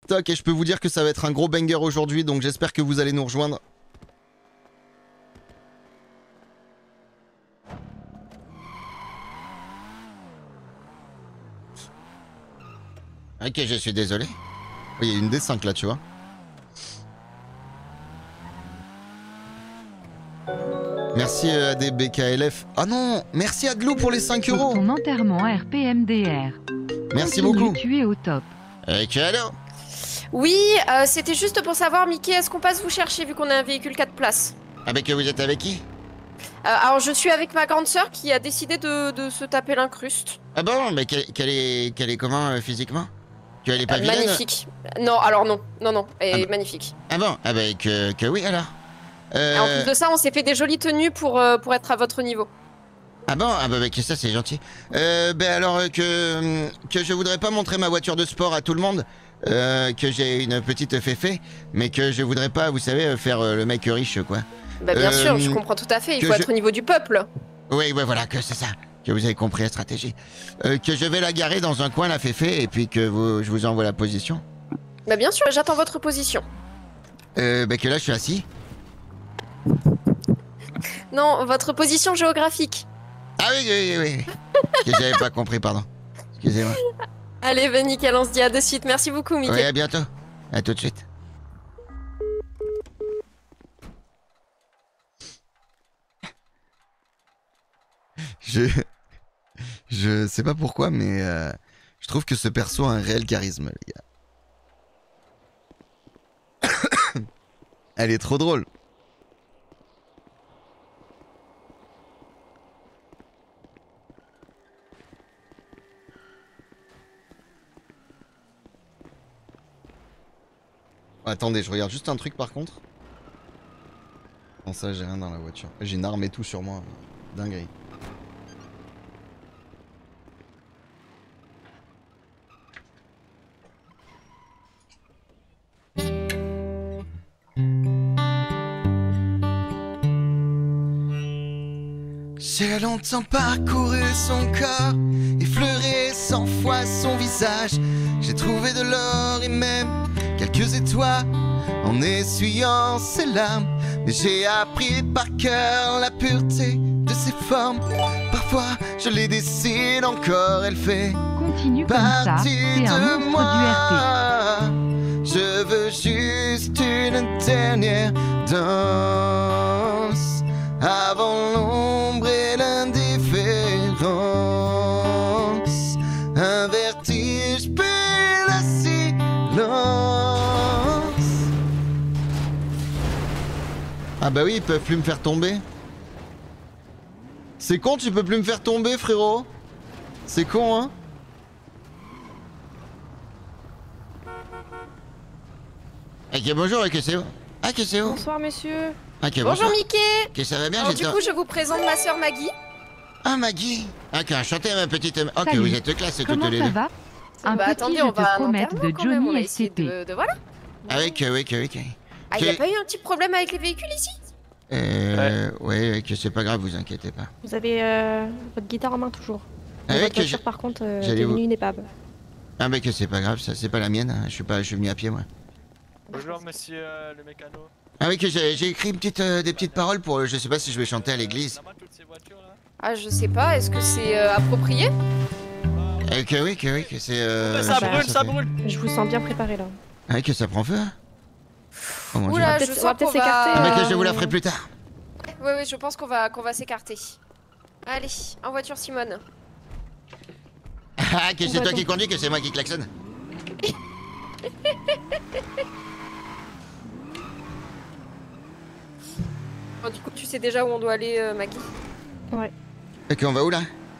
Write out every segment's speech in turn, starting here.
Toc, et je peux vous dire que ça va être un gros banger aujourd'hui, donc j'espère que vous allez nous rejoindre. Ok, je suis désolé. Oui, il y a une D5 là, tu vois. Merci ADBKLF. Ah non, merci Adlou pour les 5 Pour euros. ton enterrement RPMDR. Merci Continue, beaucoup. Tu es au top. Ok, alors. Oui, c'était juste pour savoir, Mickey, est-ce qu'on passe vous chercher vu qu'on a un véhicule 4 places? Ah bah que vous êtes avec qui? Alors je suis avec ma grande sœur qui a décidé de se taper l'incruste. Ah bon, mais qu'elle est comment physiquement? Qu'elle est pas vilaine? Magnifique. Non, alors non, elle est bah. magnifique. Ah bon, ah bah que oui alors. Et en plus de ça, on s'est fait des jolies tenues pour être à votre niveau. Ah bon, ah bah que ça c'est gentil. Ben alors que je voudrais pas montrer ma voiture de sport à tout le monde, que j'ai une petite féfé, mais que je voudrais pas, vous savez, faire le mec riche quoi. Bah bien sûr, je comprends tout à fait, il faut être au niveau du peuple. Oui, ouais, voilà, que c'est ça, que vous avez compris la stratégie. Que je vais la garer dans un coin la féfé et puis que je vous envoie la position. Bah bien sûr, j'attends votre position. Ben que là je suis assis. Non, votre position géographique. Ah oui. Que j'avais pas compris, pardon. Excusez-moi. Allez, ben nickel, on se dit à de suite. Merci beaucoup, Mickey. Oui, à bientôt. À tout de suite. Je sais pas pourquoi, mais je trouve que ce perso a un réel charisme, les gars. Elle est trop drôle. Attendez, je regarde juste un truc par contre. Bon, ça, j'ai rien dans la voiture. J'ai une arme et tout sur moi. Dinguerie. J'ai longtemps parcouru son corps, effleuré 100 fois son visage. J'ai trouvé de l'or et même quelques étoiles en essuyant ses larmes. Mais j'ai appris par cœur la pureté de ses formes. Parfois je les dessine encore, elle fait Continue comme ça, partie c'est un de monstre moi. Je veux juste une dernière danse avant l'ombre et l'indifférence. Un vertige puis la silence. Ah bah oui, ils peuvent plus me faire tomber. C'est con, tu peux plus me faire tomber, frérot. C'est con, hein. Ok, bonjour, que c'est où? Ah, que c'est où? Bonsoir, monsieur. Ok, Bonjour, bonsoir. Mickey. Que ça va bien? Alors, du coup, je vous présente ma sœur Maggie. Ah, Maggie. Ok, enchanté, ma petite... Ok, Salut. vous êtes classe toutes Comment les ça deux. va? Un petit attendez, je on te va à promette l'enterrement de quand même, on Johnny a essayé SCP. de voilà. Ah, ok. Ah, y a pas eu un petit problème avec les véhicules ici? Ouais, que c'est pas grave, vous inquiétez pas. Vous avez votre guitare en main toujours. Ah ouais, Votre que voiture, je- par contre, j'allais vous- devenue inépable. Ah, mais que c'est pas grave, ça, c'est pas la mienne, hein. Je suis venu à pied, moi. Bonjour monsieur le mécano. Ah oui, que j'ai écrit des petites paroles pour... je sais pas si je vais chanter à l'église. Toutes ces voitures là. Ah, je sais pas, est-ce que c'est approprié? Que oui, que c'est... Ça bah, brûle, ça fait- brûle. Je vous sens bien préparé là. Ah, que ça prend feu, hein. Oh mon dieu. Oula, je On va sens peut-être qu'on s'écarter, Ah, mais va... que je vous la ferai plus tard. Oui, je pense qu'on va s'écarter. Allez, en voiture, Simone. Ah, que c'est va toi donc. qui conduis, que c'est moi qui klaxonne. Bon, du coup, tu sais déjà où on doit aller, Maggie? Ouais. Ok, on va où, là?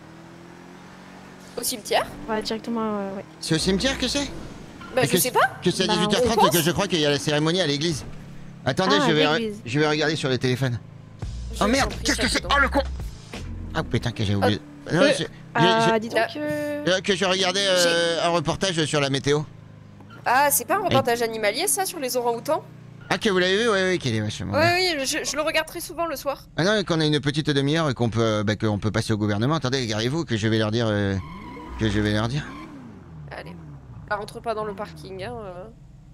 Au cimetière? On va directement, ouais. C'est au cimetière que c'est? Bah, Et je que sais pas. Que c'est à Bah, 18h30 on et que je crois qu'il y a la cérémonie à l'église. Attendez, Ah, l'église. je vais regarder sur le téléphone. Je Oh vous merde, en prie, qu'est-ce que chef c'est? dedans. Oh le con! Ah putain, que j'ai oublié. Non, Dis donc que je regardais un reportage sur la météo. Ah, c'est pas un reportage animalier, ça, sur les orang-outans? Ah, que vous l'avez vu? Oui, qu'il est vachement bien. Oui, je le regarde très souvent le soir. Ah non, qu'on a une petite demi-heure et qu'on peut passer au gouvernement. Attendez, gardez-vous que je vais leur dire. Allez. Ah, rentre pas dans le parking, hein.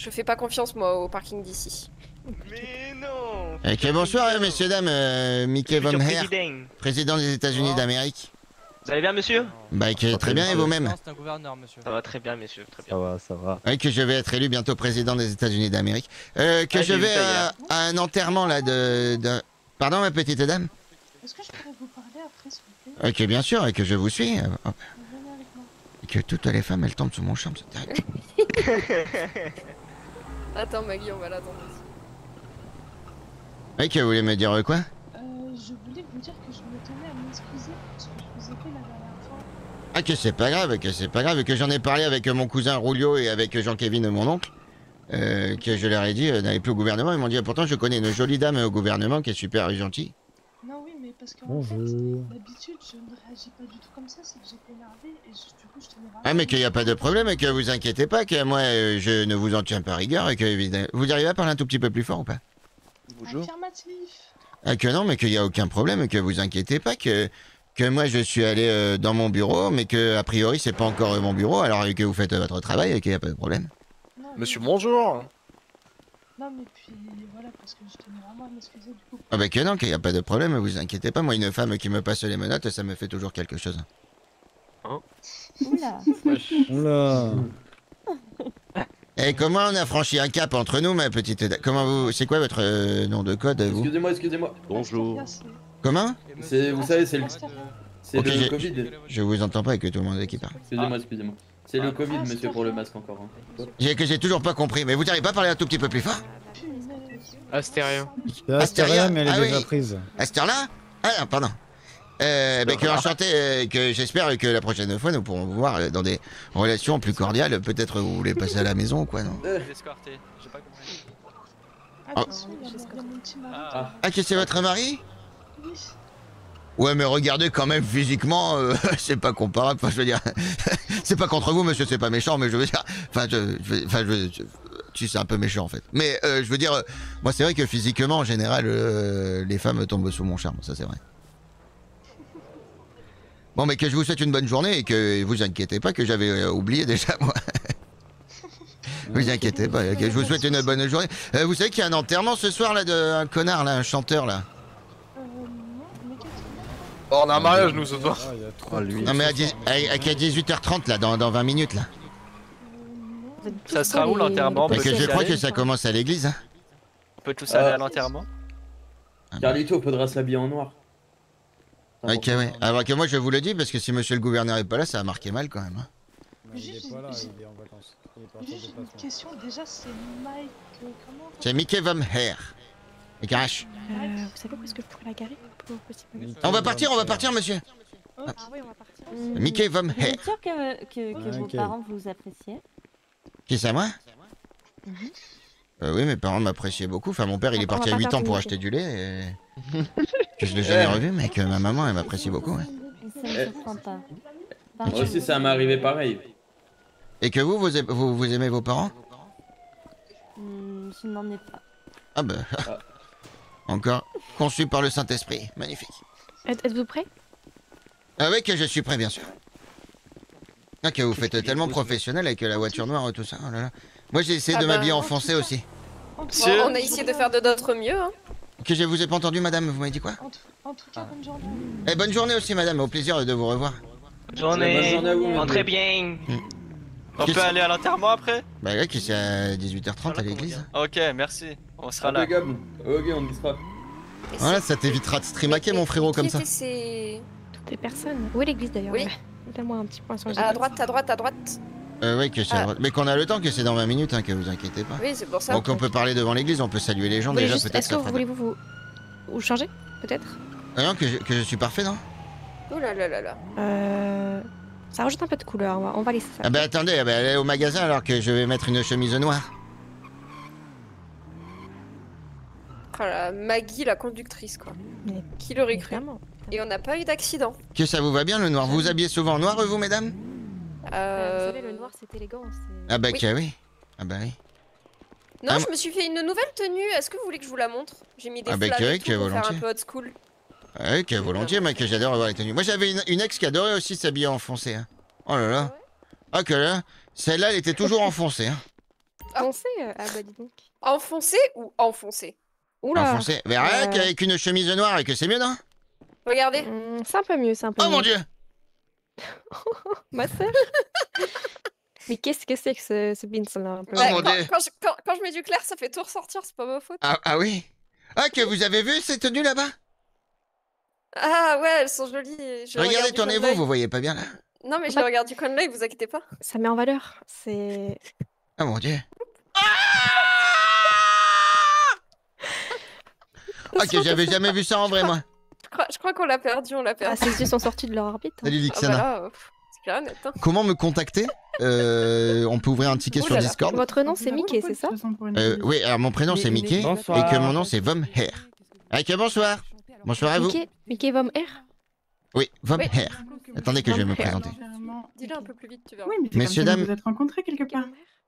Je fais pas confiance, moi, au parking d'ici. Mais non. Ok, bonsoir, messieurs, dames. Mickey Von Herr, Président. président des États-Unis d'Amérique. Vous allez bien, monsieur? Bah, très bien, et vous-même? C'est un gouverneur, monsieur. Ça va très bien, messieurs, très bien. Ça va, ça va. Oui, que je vais être élu bientôt président des États-Unis d'Amérique. Que Ah, je j'ai vu vais ça à un enterrement, là, de... Pardon, ma petite dame? Est-ce que je pourrais vous parler après, s'il vous plaît? Ok, bien sûr, et que je vous suis. Hop. Venez avec moi. Et que toutes les femmes, elles tombent sous mon charme, c'est terrible. Attends, Maggie, on va l'attendre aussi. Oui, que vous voulez me dire quoi? Je voulais vous dire que je me tenais à m'excuser pour ce que je vous ai fait la dernière fois. Ah, que c'est pas grave, que j'en ai parlé avec mon cousin Rulio et avec Jean-Kévin, mon oncle. Que je leur ai dit d'aller plus au gouvernement. Ils m'ont dit, pourtant, je connais une jolie dame au gouvernement qui est super gentille. Non, oui, mais parce qu'en Bonjour. fait, d'habitude, je ne réagis pas du tout comme ça, c'est que j'étais énervée et du coup, je tenais vraiment... Ah, mais qu'il n'y a pas de problème, et que vous inquiétez pas, que moi, je ne vous en tiens pas rigueur, et que évidemment... Vous arrivez à parler un tout petit peu plus fort ou pas? Bonjour. Affirmatif. Ah, que non, mais qu'il n'y a aucun problème, et que vous inquiétez pas, que moi, je suis allé dans mon bureau, mais que, a priori, c'est pas encore mon bureau, alors que vous faites votre travail, et qu'il n'y a pas de problème. Non, Monsieur, mais- bonjour. Non, mais puis, voilà, parce que je tenais vraiment à m'excuser du coup. Ah, bah que non, qu'il n'y a pas de problème, vous inquiétez pas, moi, une femme qui me passe les menottes, ça me fait toujours quelque chose. Oula. Oula. Et comment on a franchi un cap entre nous, ma petite dame? Comment vous... C'est quoi votre nom de code, vous? Excusez-moi. Bonjour. Astaria, Comment? Vous savez, c'est le, c'est Ok, le j'ai- Covid. Je vous entends pas, et que tout le monde est qui parle. Excusez-moi. C'est le Covid, monsieur, pour le masque encore. Hein. J'ai toujours pas compris, mais vous n'arrivez pas à parler un tout petit peu plus fort? punaise. Astéria. C'est Astéria, mais elle est Ah déjà oui. prise. À cette heure-là? Ah non, pardon. Que enchanté, que j'espère que la prochaine fois nous pourrons vous voir dans des relations plus cordiales. Peut-être vous voulez passer à la maison ou quoi, non? Escorté. J'ai pas compris. Attention, il y a mon petit mari. Ah. Ah, que c'est votre mari? Oui. Ouais, mais regardez quand même physiquement, c'est pas comparable. Enfin, je veux dire, c'est pas contre vous, monsieur, c'est pas méchant, mais je veux dire, tu c'est un peu méchant en fait. Mais je veux dire, moi c'est vrai que physiquement, en général, les femmes tombent sous mon charme, ça c'est vrai. Bon, mais que je vous souhaite une bonne journée et que vous inquiétez pas que j'avais oublié déjà moi. Vous inquiétez pas, que je vous souhaite une bonne journée. Vous savez qu'il y a un enterrement ce soir là d'un connard là, un chanteur là. Non, mais qu'est-ce que... Oh, on a un mariage, nous, ce soir. Ah, il y a trop Ah, de lui. Non mais à 18h30 là, dans 20 minutes là. Vous êtes tous Ça sera pour où, l'enterrement? Parce peut que je y crois aller que ça commence à l'église. Hein. On peut tous aller à l'enterrement? Carlito, faudra s'habiller en noir. Ok, ouais. Alors que moi je vous le dis parce que si monsieur le gouverneur est pas là, ça a marqué mal quand même. Hein. Non, il est pas là, il est en vacances. Il est parti en Juste une déplacement. question, déjà c'est Mike, comment... C'est Mickey Von Herr. Et Crash. Vous savez où est-ce que je pourrais la garer pour petit peu On va partir monsieur. Ok. Ah oui, on va partir. Mickey Von Vous Herr. êtes sûr que vos Ok. parents vous appréciaient? Qui c'est moi? Oui, mes parents m'appréciaient beaucoup. Enfin, mon père il est Attends, on parti va à pas 8 ans faire pour de acheter du lait. Et... que je l'ai jamais revu, mais que ma maman elle m'apprécie beaucoup. Ouais. Ça me surprend pas. Par Moi aussi, ça m'est arrivé pareil. Et que vous aimez vos parents? Je n'en ai pas. Ah bah. Ah. Encore conçu par le Saint-Esprit. Magnifique. Êtes-vous prêts? Ah oui, que je suis prêt, bien sûr. Ah, que vous faites tellement professionnel avec la voiture noire, tout ça. Oh là là. Moi, j'ai essayé Ah de bah, m'habiller en en foncé tout cas. aussi. Monsieur On a essayé de faire de notre mieux, hein. Que je vous ai pas entendu, madame. Vous m'avez dit quoi? En tout cas, bonne journée. Eh, bonne journée aussi, madame. Au plaisir de vous revoir. Bonne journée à vous, Rentrez bien. On peut aller à l'enterrement après? Bah, ouais, que c'est à 18h30 à l'église. Ok, merci. On sera là. Impeccable. Ok, on y sera. Et Voilà, c'est- ça t'évitera de streamaquer, mon frérot, comme Qui ça. était ces- Toutes les personnes. Où est l'église d'ailleurs? Oui. Donne-moi un petit point sur le À droite, à droite, à droite. Oui, que c'est. Ah. Mais qu'on a le temps, que c'est dans 20 minutes, hein, que vous inquiétez pas. Oui, c'est pour ça. Donc, on peut parler devant l'église, on peut saluer les gens Vous voulez déjà, juste- peut-être. Est-ce que ça vous fera- voulez vous changer? Peut-être? Ah non, que je suis parfait, non? Oh là là là là. Ça rajoute un peu de couleur, on va laisser ça. Ah bah attendez, allez au magasin alors que je vais mettre une chemise noire. Oh là, Maggie, la conductrice, quoi. Mais Qui l'aurait cru? Évidemment. Et on n'a pas eu d'accident. Que ça vous va bien le noir? Vous vous habillez souvent en noir, vous, mesdames? Vous savez, le noir c'est élégant. Ah bah Oui. que oui. Ah bah oui. Non, Ah, je me suis fait une nouvelle tenue. Est-ce que vous voulez que je vous la montre? J'ai mis des Ah bah, flammes que et oui, tout que pour faire un volontiers. peu old school. Ah oui, que volontiers, moi que j'adore avoir les tenues. Moi j'avais une ex qui adorait aussi s'habiller en foncé. Hein. Oh là là. Ah que là, celle-là elle était toujours enfoncée. Hein. Enfoncé Ah bah dis donc. Enfoncé ou enfoncé? Oula. Enfoncé. Mais rien qu'avec une chemise noire et que c'est mieux, non? Regardez. C'est un peu mieux, c'est un peu mieux. Oh mon dieu! Ma sœur. Mais qu'est-ce que c'est que ce beans là un peu... Oh mon Dieu. Quand je mets du clair, ça fait tout ressortir, c'est pas ma faute. Ah oui? Ah, que vous avez vu ces tenues là-bas? Ah ouais, elles sont jolies. Regardez, tournez-vous, vous voyez pas bien là? Non, mais je les regarde du coin de l'œil, vous inquiétez pas. Ça met en valeur, c'est... Oh mon dieu. Ok, j'avais jamais vu ça en vrai, moi. Je crois qu'on l'a perdu, on l'a perdu. Ah, ses yeux sont sortis de leur orbite. Salut Lixana. Voilà, c'est clair, net. Hein. Comment me contacter? On peut ouvrir un ticket sur Discord. Votre nom c'est Mickey, c'est ça? Oui, alors mon prénom c'est Mickey Bonsoir. et que mon nom c'est Vomher. Ok, bonsoir. Bonsoir à vous. Mickey Vom R? Oui, Vomher. Attendez que je vais me présenter. Dis-le un peu plus vite, tu verras. Oui, mais c'est Messieurs, comme ça que dames. vous vous êtes rencontrés quelque part.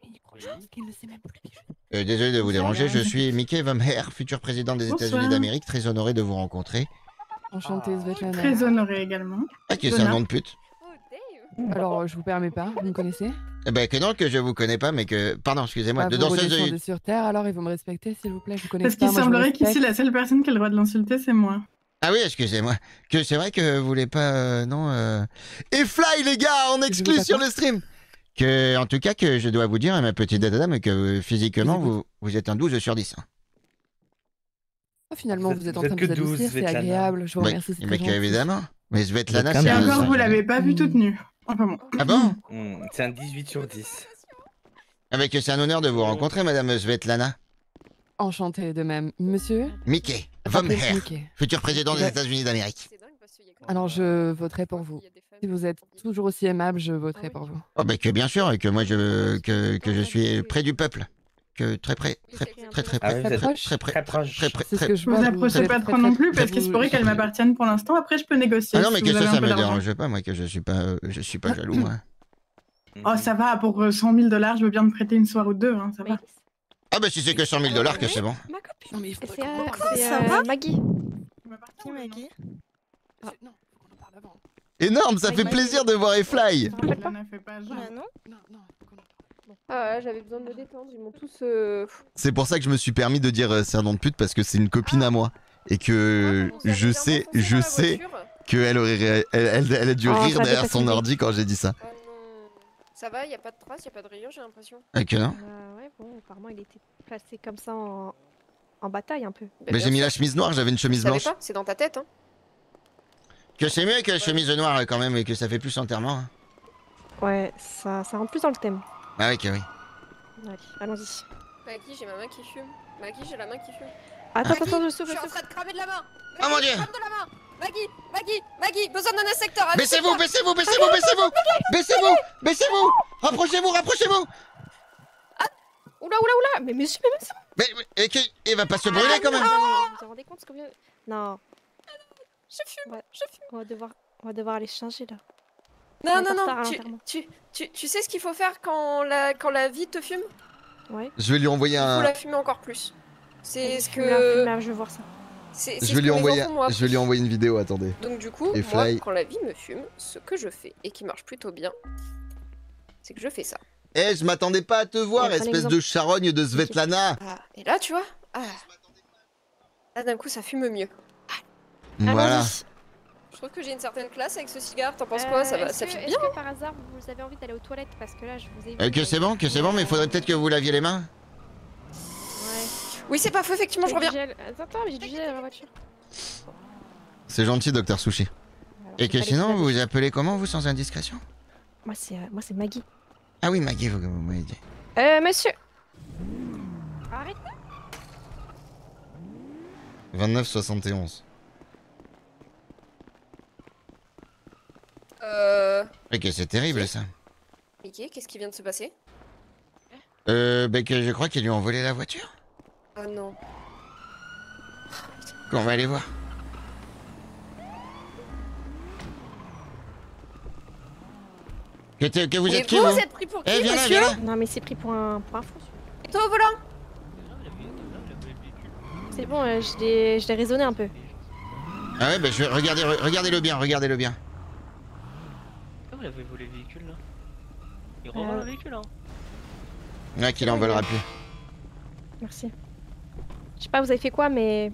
Désolé de vous déranger, je suis Mickey Vomher, futur président des Bonsoir. États-Unis d'Amérique, très honoré de vous rencontrer. Enchanté, Svetlana. Très honoré également. Ok, c'est un nom de pute. Alors, je vous permets pas, vous me connaissez? Eh ben que non, que je vous connais pas, mais que... Pardon, excusez-moi, de Vous danseuse redescendez de... sur Terre, alors il faut me respecter, s'il vous plaît, je vous connais Parce pas. qu'il moi, je vous semblerait qu'ici, respecte. la seule personne qui a le droit de l'insulter, c'est moi. Ah oui, excusez-moi. Que c'est vrai que vous voulez pas... non, Et Fly, les gars, en exclu pas sur quoi le stream. Que, en tout cas, que je dois vous dire, ma petite dame, que physiquement, vous êtes un 12 sur 10. Oh, finalement, vous êtes en vous train êtes de que vous 12, adoucir, c'est Svetlana. agréable, je vous remercie, c'est Mais très gentil. évidemment. Mais Svetlana, Vous êtes c'est Et quand même encore, un... vous l'avez pas vu toute nue. Enfin bon. Ah bon? C'est un 18 sur 10. Ah mais que c'est un honneur de vous rencontrer, madame Svetlana. Enchanté de même. Monsieur? Mickey, Rappelez Vomher, Mickey. futur président des Ouais. États-Unis d'Amérique. Alors, je voterai pour vous. Si vous êtes toujours aussi aimable, je voterai pour vous. Oh bah que bien sûr, et que moi que je suis près du peuple. Que très près, très Ah près, oui, vous êtes proche. très près, très proche. très près, C'est ce très... que je Vous vois. approchez êtes pas très, trop non très- plus, parce qu'il se pourrait qu'elle m'appartienne pour l'instant. Après, je peux négocier. Ah non mais si que vous avez ça un peu me d'argent. dérange pas, moi que je suis pas jaloux, moi. Oh, ça va, pour 100 000 $, je veux bien me prêter une soirée ou deux, hein, ça va. Ah bah si c'est que 100 000 $, que c'est bon. Ma copine. Non, mais il faut C'est Maggie. Qui Maggie? Non, faut qu'on en parle avant. Énorme, ça fait plaisir de voir Fly. Ne fait pas genre. Non, non, faut qu'on en parle. Ah ouais, j'avais besoin de me détendre, ils m'ont tous... C'est pour ça que je me suis permis de dire c'est un nom de pute parce que c'est une copine à moi et que je sais qu'elle aurait elle a dû Oh, rire ça derrière dépasse son l'idée. ordi quand j'ai dit ça. Ah non. Ça va, y a pas de traces, y a pas de rayures, j'ai l'impression. Ah que non. Ouais, bon, apparemment il était placé comme ça en bataille un peu. Mais j'ai mis la chemise noire, j'avais une chemise Je savais blanche. pas, c'est dans ta tête, hein. Que c'est mieux que la chemise noire quand même et que ça fait plus enterrement. hein. Ouais, ça rentre plus dans le thème. Ah ouais que oui. Allez, allons-y. Maggie, j'ai ma main qui fume. Maggie, j'ai la main qui fume. Attends, Maggie, attends, je je souffle, suis je en souffle. train de cramer de la main. Oh mon dieu. Crame de la main. Maggie, besoin d'un insecteur. un Baissez-vous, insecteur. baissez-vous, baissez-vous, baissez-vous. Baissez-vous, baissez-vous. Rapprochez-vous, rapprochez-vous. Oula, mais monsieur, Mais et il va pas se brûler quand même. vous vous rendez compte ce qu'on vient... Non. Je fume, Ouais. je fume. On va devoir aller changer là. Non, On est non, en retard à non. l'enterrement. Tu sais ce qu'il faut faire quand la vie te fume? Ouais. Je vais lui envoyer Il faut un la fumer encore plus. C'est ce Fume là, que... je veux voir ça. c'est je ce vais que lui mes envoyer enfants m'ont je vais lui envoyer une vidéo, attendez. Donc du coup, Et moi, Fly. quand la vie me fume, ce que je fais, et qui marche plutôt bien, c'est que je fais ça. Eh, je m'attendais pas à te voir, Ouais, un espèce exemple. de charogne de Svetlana. Ah, et là, tu vois, là d'un coup, ça fume mieux. Voilà. Allons-y. Je trouve que j'ai une certaine classe avec ce cigare, t'en penses quoi? Ça va, ça fume bien? Est-ce que par hasard vous avez envie d'aller aux toilettes? Parce que là je vous ai vu. Que c'est bon, mais il faudrait peut-être que vous laviez les mains. Ouais. Oui, c'est pas faux, effectivement, je J'ai du reviens. gel. Attends, mais j'ai du gel dans la voiture. C'est gentil, docteur Sushi. Voilà, Et que fallait sinon, que je vous vous appelez comment, vous, sans indiscrétion? Moi c'est Maggie. Ah oui, Maggie, vous m'avez dit. Monsieur. Arrête. 29,71. Ok, c'est terrible, ça. Mickey, qu'est-ce qui vient de se passer? Que je crois qu'ils lui ont volé la voiture. Oh non. On va aller voir. Que vous Et êtes qui, vous vous êtes pris pour qui, Eh, viens là, monsieur? viens là. Non mais c'est pris pour un fou. Et toi au volant? C'est bon, je l'ai raisonné un peu. Ah ouais, bah regardez-le bien, regardez-le bien. Vous avez volé le véhicule là? Il revend le véhicule hein? Ouais, qu'il en veulent plus. Merci. Je sais pas, vous avez fait quoi, mais...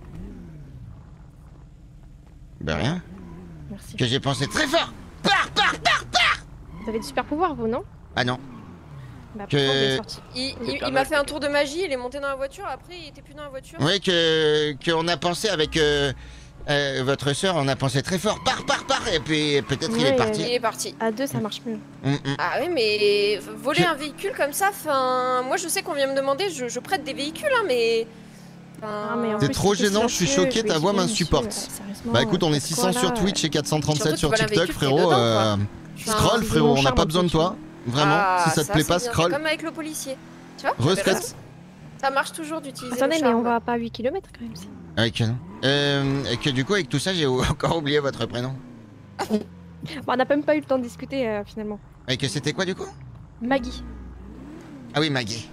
Ben rien. Merci. Que j'ai pensé très fort. Pars. Vous avez du super pouvoir, vous, non? Ah non. Bah, Que- pourquoi vous êtes sorti? Il m'a fait un tour de magie, il est monté dans la voiture, après il était plus dans la voiture. Oui, qu'on a pensé avec votre soeur, on a pensé très fort. Pars. Et puis peut-être il est Ouais, parti. Il est parti. À deux, ça marche mieux. Ah oui, mais voler un véhicule comme ça, enfin... Moi je sais qu'on vient me demander, je prête des véhicules, hein, mais... Ah, mais en C'est plus, trop c'était gênant, je suis silencieux, choqué, je ta vais voix dire, m'insupporte. monsieur, sérieusement, Bah écoute, on est faites 600 quoi, sur là Twitch et 437 Surtout, sur tu voles un TikTok, véhicule qui est frérot. dedans, quoi. Scroll, frérot, on n'a pas besoin de toi. Vraiment, Ah, si ça te plaît pas, c'est bien, scroll. c'est comme avec le policier. Tu vois? Retraite. Ça marche toujours d'utiliser Attendez, le mais charme. on va pas à 8 km quand même. Si. Ok, non. Et que du coup, avec tout ça, j'ai encore oublié votre prénom. Bon, on n'a même pas eu le temps de discuter finalement. Et que c'était quoi du coup? Maggie. Ah oui, Maggie.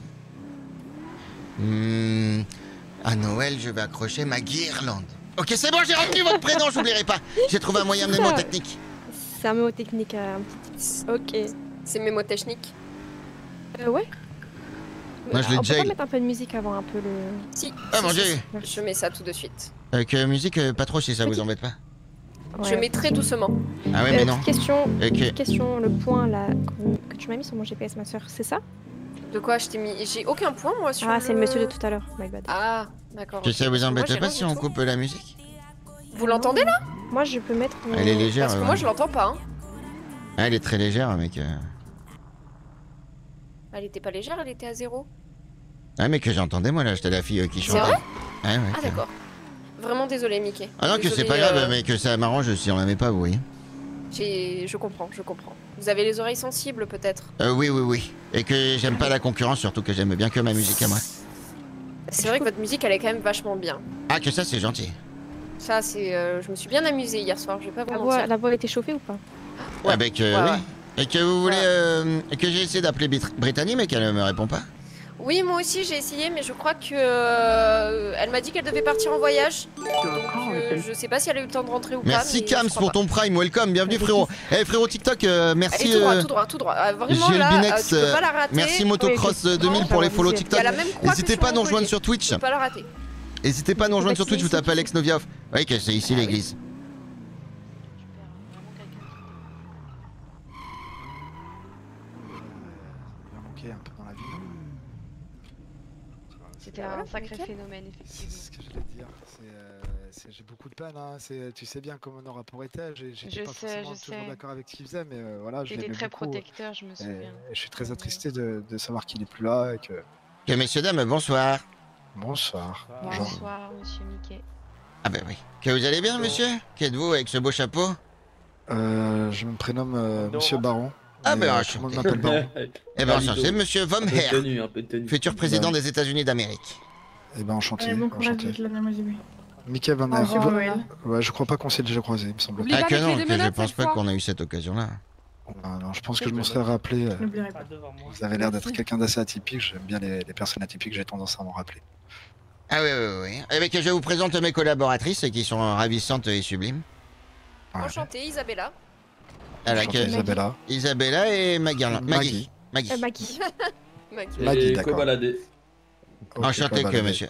À Noël, je vais accrocher ma guirlande. Ok, c'est bon, j'ai retenu votre prénom, j'oublierai pas. J'ai trouvé un moyen mnémotechnique. C'est un mot technique, un petit. Ok. C'est mémotechnique. Ouais. Moi, je l'ai On déjà peut pas eu. mettre un peu de musique avant un peu le. Si. Ah, si, mon si, Dieu. si. Je mets ça tout de suite. Avec musique, pas trop si ça vous embête pas. Je mets très doucement. Ah ouais, mais non. Petite question, Ok. petite question, le point là que tu m'as mis sur mon GPS, ma soeur, c'est ça? De quoi je t'ai mis? J'ai aucun point moi sur Ah, c'est le monsieur de tout à l'heure. My bad. Ah, d'accord. Que ça ok. vous Moi, embête j'ai pas rien si du on tout. coupe la musique? Vous l'entendez là? Moi, je peux mettre. Elle est légère. Parce que moi je l'entends pas. Hein. Ah, elle est très légère, mec. Elle était pas légère, elle était à 0. Ah, mais que j'entendais moi là, j'étais la fille qui C'est chantait. vrai? Ah, ouais, Ah que- d'accord. Vraiment désolé Mickey. Ah non, que c'est Désolée, pas grave, mais que ça m'arrange si on l'aimait pas, vous voyez. Je comprends. Vous avez les oreilles sensibles peut-être? Oui. Et que j'aime pas la concurrence, surtout que j'aime bien que ma musique à moi. C'est vrai que votre musique elle est quand même vachement bien. Ah, que ça, c'est gentil. Ça c'est... je me suis bien amusée hier soir, je vais pas vous mentir. La voix a été chauffée ou pas? Ouais. Avec, Ouais, oui. ouais. Et que vous voulez. Que j'ai essayé d'appeler Brittany, mais qu'elle me répond pas. Oui, moi aussi j'ai essayé, mais je crois que elle m'a dit qu'elle devait partir en voyage. Donc je sais pas si elle a eu le temps de rentrer ou Merci pas. Kams pour ton prime, welcome, bienvenue frérot. Eh frérot TikTok, merci. Allez, tout droit. Vraiment là, Gilbinex, tu peux pas la rater. merci Motocross 2000 pour les follow Il y TikTok. a la même croix N'hésitez que pas à sur nous mon rejoindre collier. sur Twitch. Tu peux pas la rater. N'hésitez pas à nous rejoindre sur Twitch, vous tapez Alex Noviov. Oui, que c'est ici l'église. C'était un sacré phénomène, effectivement. C'est ce que je voulais dire. J'ai beaucoup de peine. Hein. Tu sais bien comment nos rapports étaient. J'étais pas forcément toujours d'accord avec ce qu'il faisait, mais voilà, je Il était l'aimais très beaucoup. protecteur, je me souviens. Et je suis très attristé de savoir qu'il est plus là et que. Que messieurs dames, bonsoir. Bonsoir. Bonsoir, monsieur Mickey. Ah bah oui. Que vous allez bien, monsieur? Qu'êtes-vous avec ce beau chapeau? Je me prénomme Monsieur Baron. Ah mais, ben tout le monde m'appelle Baron. Eh ben enchanté, monsieur Vom Herr, Un peu de tenue. futur président des États-Unis d'Amérique. Eh ben enchanté. Bon courage enchanté. avec la dame Ojibwe. Mickey Van Au Aert. revoir, Noël. Ouais, je crois pas qu'on s'est déjà croisé, il me semble. Oublie Ah pas que les non, clés des que je menottes, pense cette pas fois. qu'on a eu cette occasion-là. Non, je pense que je m'en serais rappelé. N'oublierai pas. Vous avez l'air d'être quelqu'un d'assez atypique. J'aime bien les personnes atypiques, j'ai tendance à m'en rappeler. Ah oui. Eh bien que je vous présente mes collaboratrices qui sont ravissantes et sublimes. Enchantée, Isabella. Avec Isabella. Isabella et Maggie. Maggie. Maggie. Maggie, d'accord. Cobaladé. Enchanté que monsieur.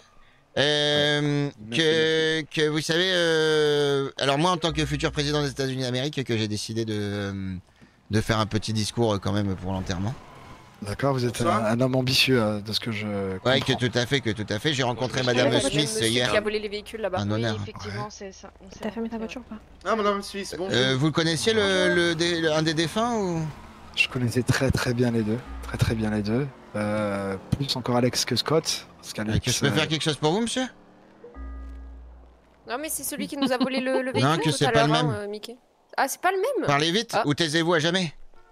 Que vous savez, alors moi en tant que futur président des États-Unis d'Amérique, que j'ai décidé de faire un petit discours quand même pour l'enterrement. D'accord, vous êtes un homme ambitieux de ce que je. Ouais, comprends. que tout à fait. J'ai rencontré Madame Madame Smith Monsieur hier. qui a volé les véhicules là-bas. Un honneur. Oui, effectivement, c'est ça. T'as fermé ta voiture ou pas? Ah, madame Suisse, bon. Vous le connaissiez un des défunts ou? Je connaissais très bien les deux. Très bien les deux. Plus encore Alex que Scott. Parce qu'Alex, Que je peux faire quelque chose pour vous, monsieur? Non mais c'est celui qui nous a volé le véhicule Non, que tout c'est à pas le l'heure, même. hein, Mickey. Ah, c'est pas le même? Parlez vite ou taisez-vous à jamais.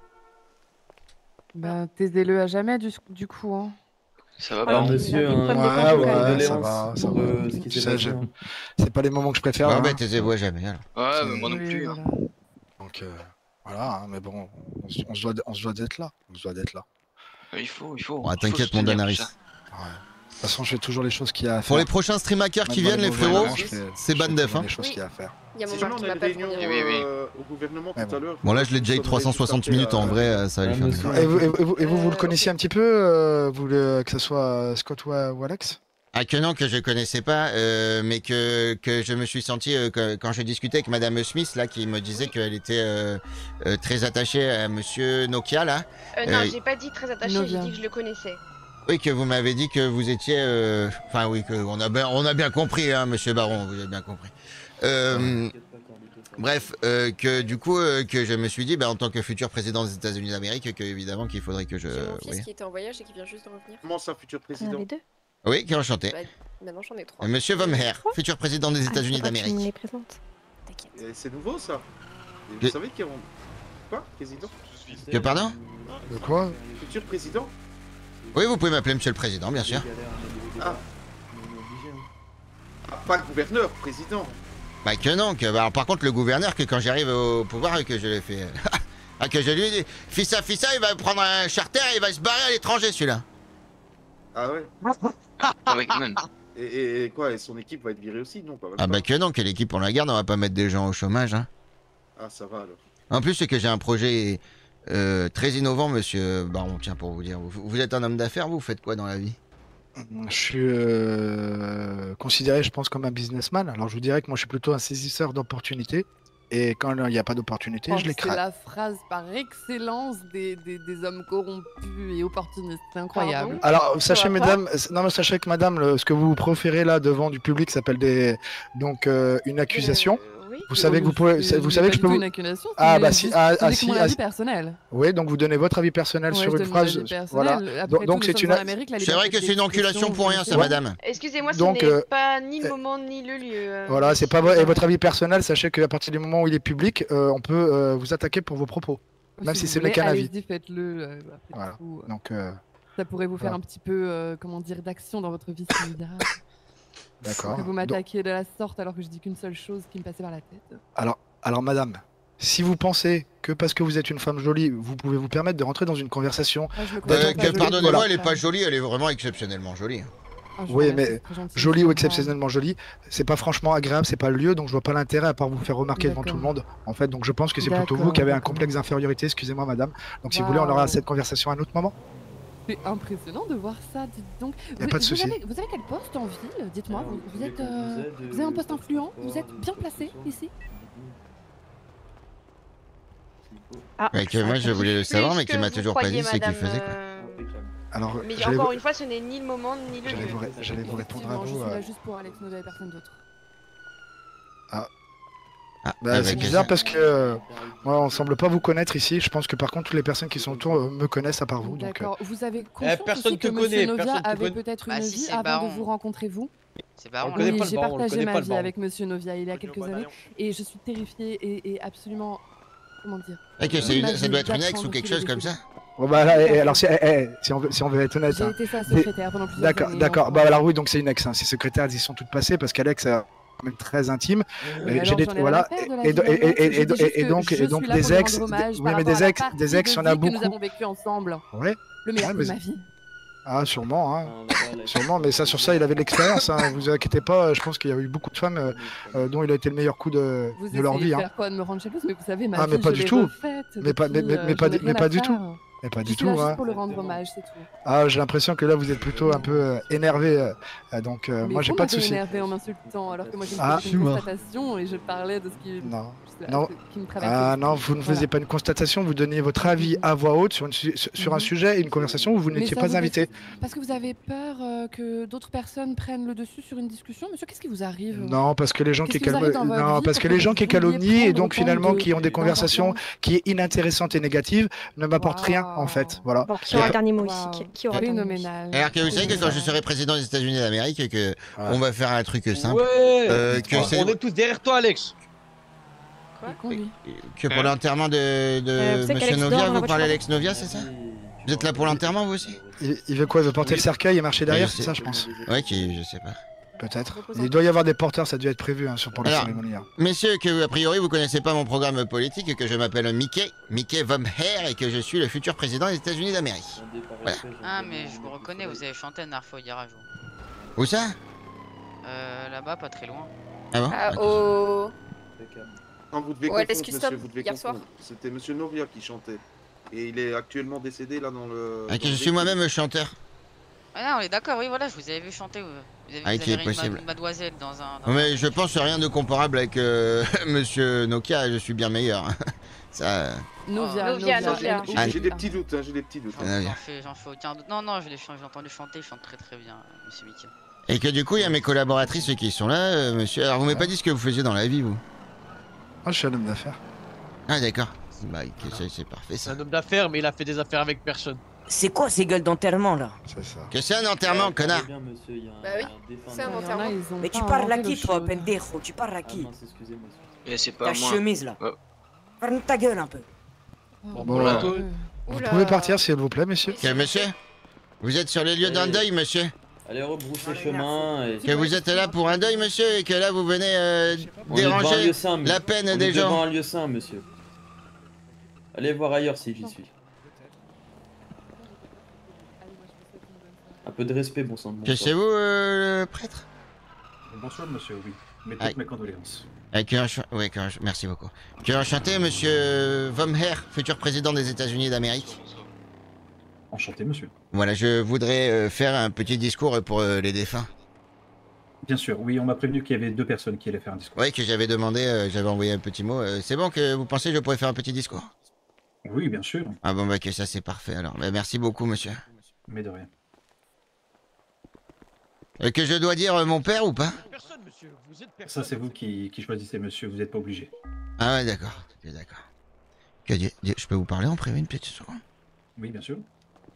Bah, taisez-le à jamais, du coup. Hein. Ça va pas, monsieur, ouais, ça va. ce qui Tu s'est sais, passé. c'est pas les moments que je préfère. Ouais, hein. bah taisez-vous à jamais alors. Ouais, mais moi non plus. Voilà. Donc voilà, hein, mais bon, on se doit d'être là. On se doit d'être là. Il faut. Ouais, t'inquiète mon Danaris. Ouais. façon, je fais toujours les choses qu'il y a à faire. Pour les prochains stream hackers qui viennent, les frérots, c'est ban def. Les choses qu'il y a à faire. Il y a mon Si père jamais qui on a une m'appelle réunion pour dire. au gouvernement tout à l'heure. Bon, là, je l'ai déjà eu 360 minutes en vrai, ça va lui faire du bien. Et vous le connaissiez un petit peu, que ce soit Scott ou Alex? Ah que non, que je connaissais pas, mais que je me suis senti quand j'ai discuté avec Madame Smith là, qui me disait qu'elle était très attachée à Monsieur Nokia là. Non, j'ai pas dit très attaché, j'ai Novia. dit que je le connaissais. Oui, que vous m'avez dit que vous étiez, enfin oui, que on a bien compris, hein, Monsieur Baron, vous avez bien compris. Bref, que du coup, que je me suis dit, en tant que futur président des États-Unis d'Amérique, que évidemment qu'il faudrait que je. J'ai mon fils oui. qui était en voyage et qui vient juste de revenir. Comment ça, futur Il y en président? avait deux. Oui, qui est enchanté. Bah, maintenant j'en ai 3. Monsieur Vomher, futur président des États-Unis faudrait que tu me les d'Amérique. présentes. T'inquiète. C'est nouveau ça. Et Que- vous savez qui est quoi, président? Que pardon? De quoi? Futur président? Oui, vous pouvez m'appeler Monsieur le Président, bien sûr. Ah. Ah, pas le gouverneur, président. Bah que non, que alors, par contre le gouverneur, que quand j'arrive au pouvoir, que je l'ai fait. Ah, que je lui ai dit, fissa, il va prendre un charter et il va se barrer à l'étranger celui-là. Ah ouais. Ah oui, quand même. Et quoi, et son équipe va être virée aussi? Non, pas même Ah pas. bah que non, que l'équipe on la garde, on va pas mettre des gens au chômage. Hein. Ah, ça va alors. En plus, c'est que j'ai un projet très innovant, monsieur Baron, tiens, pour vous dire. Vous êtes un homme d'affaires, vous faites quoi dans la vie? Je suis considéré, je pense, comme un businessman. Alors, je vous dirais que moi, je suis plutôt un saisisseur d'opportunités. Et quand il n'y a pas d'opportunité, je les C'est crée. la phrase par excellence des hommes corrompus et opportunistes. C'est incroyable. Alors, sachez, Ça va pas mesdames, non, mais sachez que madame, ce que vous proférez là devant du public s'appelle une accusation. Vous savez que vous pouvez, vous savez que je peux vous. Une accusation, Ah c'est bah si, juste ah uniquement si, l'avis personnel. Oui, donc vous donnez votre avis personnel Ouais, sur je une donne mon phrase. avis personnel. Voilà. Après Donc tout, c'est nous une. sommes en Amérique, la C'est vrai que c'est une enculation pour rien, ça, Ouais. madame. Excusez-moi, ce Donc, n'est pas ni le moment ni le lieu. Voilà, c'est pas et votre avis personnel. Sachez qu'à partir du moment où il est public, on peut vous attaquer pour vos propos, même si vous ce n'est voulez, qu'un avis. allez-y, faites-le. Après Voilà. tout, Donc. ça pourrait vous faire voilà. un petit peu, comment dire, d'action dans votre vie civile. D'accord. Que vous m'attaquiez de la sorte alors que je dis qu'une seule chose qui me passait par la tête. Alors, madame, si vous pensez que parce que vous êtes une femme jolie, vous pouvez vous permettre de rentrer dans une conversation. Pardonnez-moi, Voilà. elle est pas jolie, elle est vraiment exceptionnellement jolie. Oui, mais jolie ou exceptionnellement jolie, c'est pas franchement agréable, c'est pas le lieu, donc je vois pas l'intérêt à part vous faire remarquer devant tout le monde. En fait, donc je pense que c'est plutôt vous qui avez un complexe d'infériorité, excusez-moi madame. Donc si vous voulez, on aura cette conversation à un autre moment. C'est impressionnant de voir ça, dites donc. Y a pas de souci. Vous avez quel poste en ville? Dites-moi, vous avez un poste influent? Vous êtes bien placé ici? Ouais, que moi je voulais le savoir, mais qu'il m'a toujours pas dit ce qu'il faisait. Quoi. Alors, Mais j'allais encore vous- une fois, ce n'est ni le moment ni le lieu. j'allais vous répondre à Je vous. suis là juste pour Alex Nova et personne d'autre. Bah, c'est bizarre parce que moi, on semble pas vous connaître ici. Je pense que par contre, toutes les personnes qui sont autour me connaissent à part vous. Donc, D'accord. Vous avez conscience personne aussi te que Monsieur connaît, Novia personne te avait connaît. peut-être Bah, une si, vie c'est avant Baron. de vous rencontrer vous? C'est Baron. Oui, j'ai on partagé connaît ma pas le vie Baron. avec Monsieur Novia il y a quelques années et je suis terrifiée et absolument, comment dire, Et que ça doit être une ex ou quelque chose comme ça. bon, bah, là, alors si on veut être honnête. J'ai hein, été sa des- secrétaire pendant plusieurs années. D'accord, d'accord. Bah alors oui, donc c'est une ex. Hein. Ces secrétaires, elles y sont toutes passées parce qu'Alex est quand même très intime. Mais alors, J'ai des j'en ai rien voilà. à faire de la Et vie d'Alex. Je dis juste que donc je suis là des pour lui ex. rendre hommage Oui, par mais rapport à la partie des ex, il y en a de vie que nous beaucoup. avons vécu ensemble. Ouais. Le meilleur Ouais, coup mais- de ma vie. Ah, sûrement, hein. Sûrement, mais ça, sur ça, il avait de l'expérience. Hein. Vous inquiétez pas, je pense qu'il y a eu beaucoup de femmes dont il a été le meilleur coup de leur vie. Vous essayez de Hein. faire quoi, de me rendre jalouse? Mais vous savez, ma Ah, vie, mais pas je du l'ai tout. refaite Mais pas, depuis, mais pas, j'en ai rien mais pas à du tout. faire. Mais pas Je du suis là tout. juste Hein. pour le rendre hommage, c'est tout. Ah, j'ai l'impression que là, vous êtes plutôt un peu énervé. Donc, Mais moi, j'ai vous pas de m'avez soucis. énervé en m'insultant, alors que moi j'ai Ah. fait une constatation et je parlais de ce qui, Non. ce Non. qui me traversait. Ah non, vous ne faisiez pas une constatation, vous donniez votre avis à voix haute sur un sujet et une conversation où vous Mais n'étiez ça pas vous invité. Parce que vous avez peur que d'autres personnes prennent le dessus sur une discussion, monsieur, qu'est-ce qui vous arrive? Non, parce que les gens qui Qu'est-ce qui vous arrive dans votre non, vie parce pour que que les gens vous qui vouliez calomnient et prendre donc autant finalement de- qui ont des conversations d'importance? qui est inintéressantes et négatives ne m'apportent rien en fait. Voilà. Bon, qui aura le dernier mot ici? Qui aura le dernier mot ici? Phénoménal. Alors que vous savez que quand je serai président des États-Unis d'Amérique, que on va faire un truc simple. Ouais. Que c'est On est tous derrière toi, Alex. que pour l'enterrement de vous savez Monsieur qu'Alex Novia, dort dans la vous parlez voiture. Alex Novia, c'est ça? Vous êtes là pour l'enterrement vous aussi? Il veut quoi? Il veut porter le cercueil et marcher derrière, je c'est sais. ça, je pense. Ouais, je sais pas. Peut-être. Il doit y avoir des porteurs, ça a dû être prévu hein, pour la Alors, cérémonie. Hein. messieurs, que a priori vous connaissez pas mon programme politique, que je m'appelle Mickey Vomher et que je suis le futur président des États-Unis d'Amérique. Voilà. Ah mais je vous reconnais, vous avez chanté un fois hier à jour. Où ça? Là-bas, pas très loin. Ah bon? Ah, Ok. au... Non, vous devez Ouais, confondre, laisse custom, monsieur, vous devez hier soir. confondre. C'était monsieur Novia qui chantait. Et il est actuellement décédé là dans le... Ok, dans le je suis véhicule. moi-même chanteur. Ah non, on est d'accord, oui, voilà, je vous avais vu chanter. Vous avez, Ah, vous ok, avez une possible. mademoiselle dans un. Mais je pense rien de comparable avec Monsieur Nokia, je suis bien meilleur. Ça. Novia, Novia, Novia. Novia. J'ai des petits doutes, hein, j'ai des petits doutes. Ah, bien. J'en fais aucun doute. Non, non, j'ai entendu chanter, il chante très très bien, monsieur Mickey. Et que du coup, il y a mes collaboratrices qui sont là, monsieur. Alors, vous m'avez pas dit ce que vous faisiez dans la vie, vous? Ah, je suis un homme d'affaires. Ah, d'accord. Bah, c'est parfait C'est ça. un homme d'affaires, mais il a fait des affaires avec personne. C'est quoi ces gueules d'enterrement là? C'est ça. Que c'est un enterrement, connard! Bien, monsieur, il y a Bah oui, c'est un Il y en a, enterrement. ils ont Mais pas tu parles à inventé qui le toi, cheveu. pendejo? Tu parles à Ah qui? mince, excusez-moi. Mais c'est pas Ta moi. chemise là. Ferme ta gueule un peu. Bon, vous Oula. pouvez partir s'il vous plaît, messieurs. Que monsieur? Vous êtes sur les lieux d'un deuil, monsieur? Allez, rebroussez chemin. Et... Que vous êtes là pour un deuil, monsieur, et que là vous venez On est devant un déranger lieu saint, la peine on des est devant gens. un lieu saint, monsieur. Allez voir ailleurs si j'y suis. Un peu de respect, bon sang. Bon Que sang. c'est vous, le prêtre? Bonsoir, monsieur, oui. Mais Aïe. toutes mes condoléances. Ouais, merci beaucoup. Que enchanté, monsieur Vomher, futur président des États-Unis d'Amérique. Enchanté, monsieur. Voilà, je voudrais faire un petit discours pour les défunts. Bien sûr, oui, on m'a prévenu qu'il y avait 2 personnes qui allaient faire un discours. Oui, que j'avais demandé, j'avais envoyé un petit mot. C'est bon que vous pensez que je pourrais faire un petit discours? Oui, bien sûr, Ah bon, bah que ça c'est parfait alors. Bah, merci beaucoup, monsieur. mais de rien. Que je dois dire mon père ou pas? Personne, monsieur. Vous êtes Ça, personne. c'est vous qui choisissez, monsieur, vous n'êtes pas obligé. Ah ouais, d'accord. Ok, d'accord. Je peux vous parler en privé une petite seconde? Oui, bien sûr.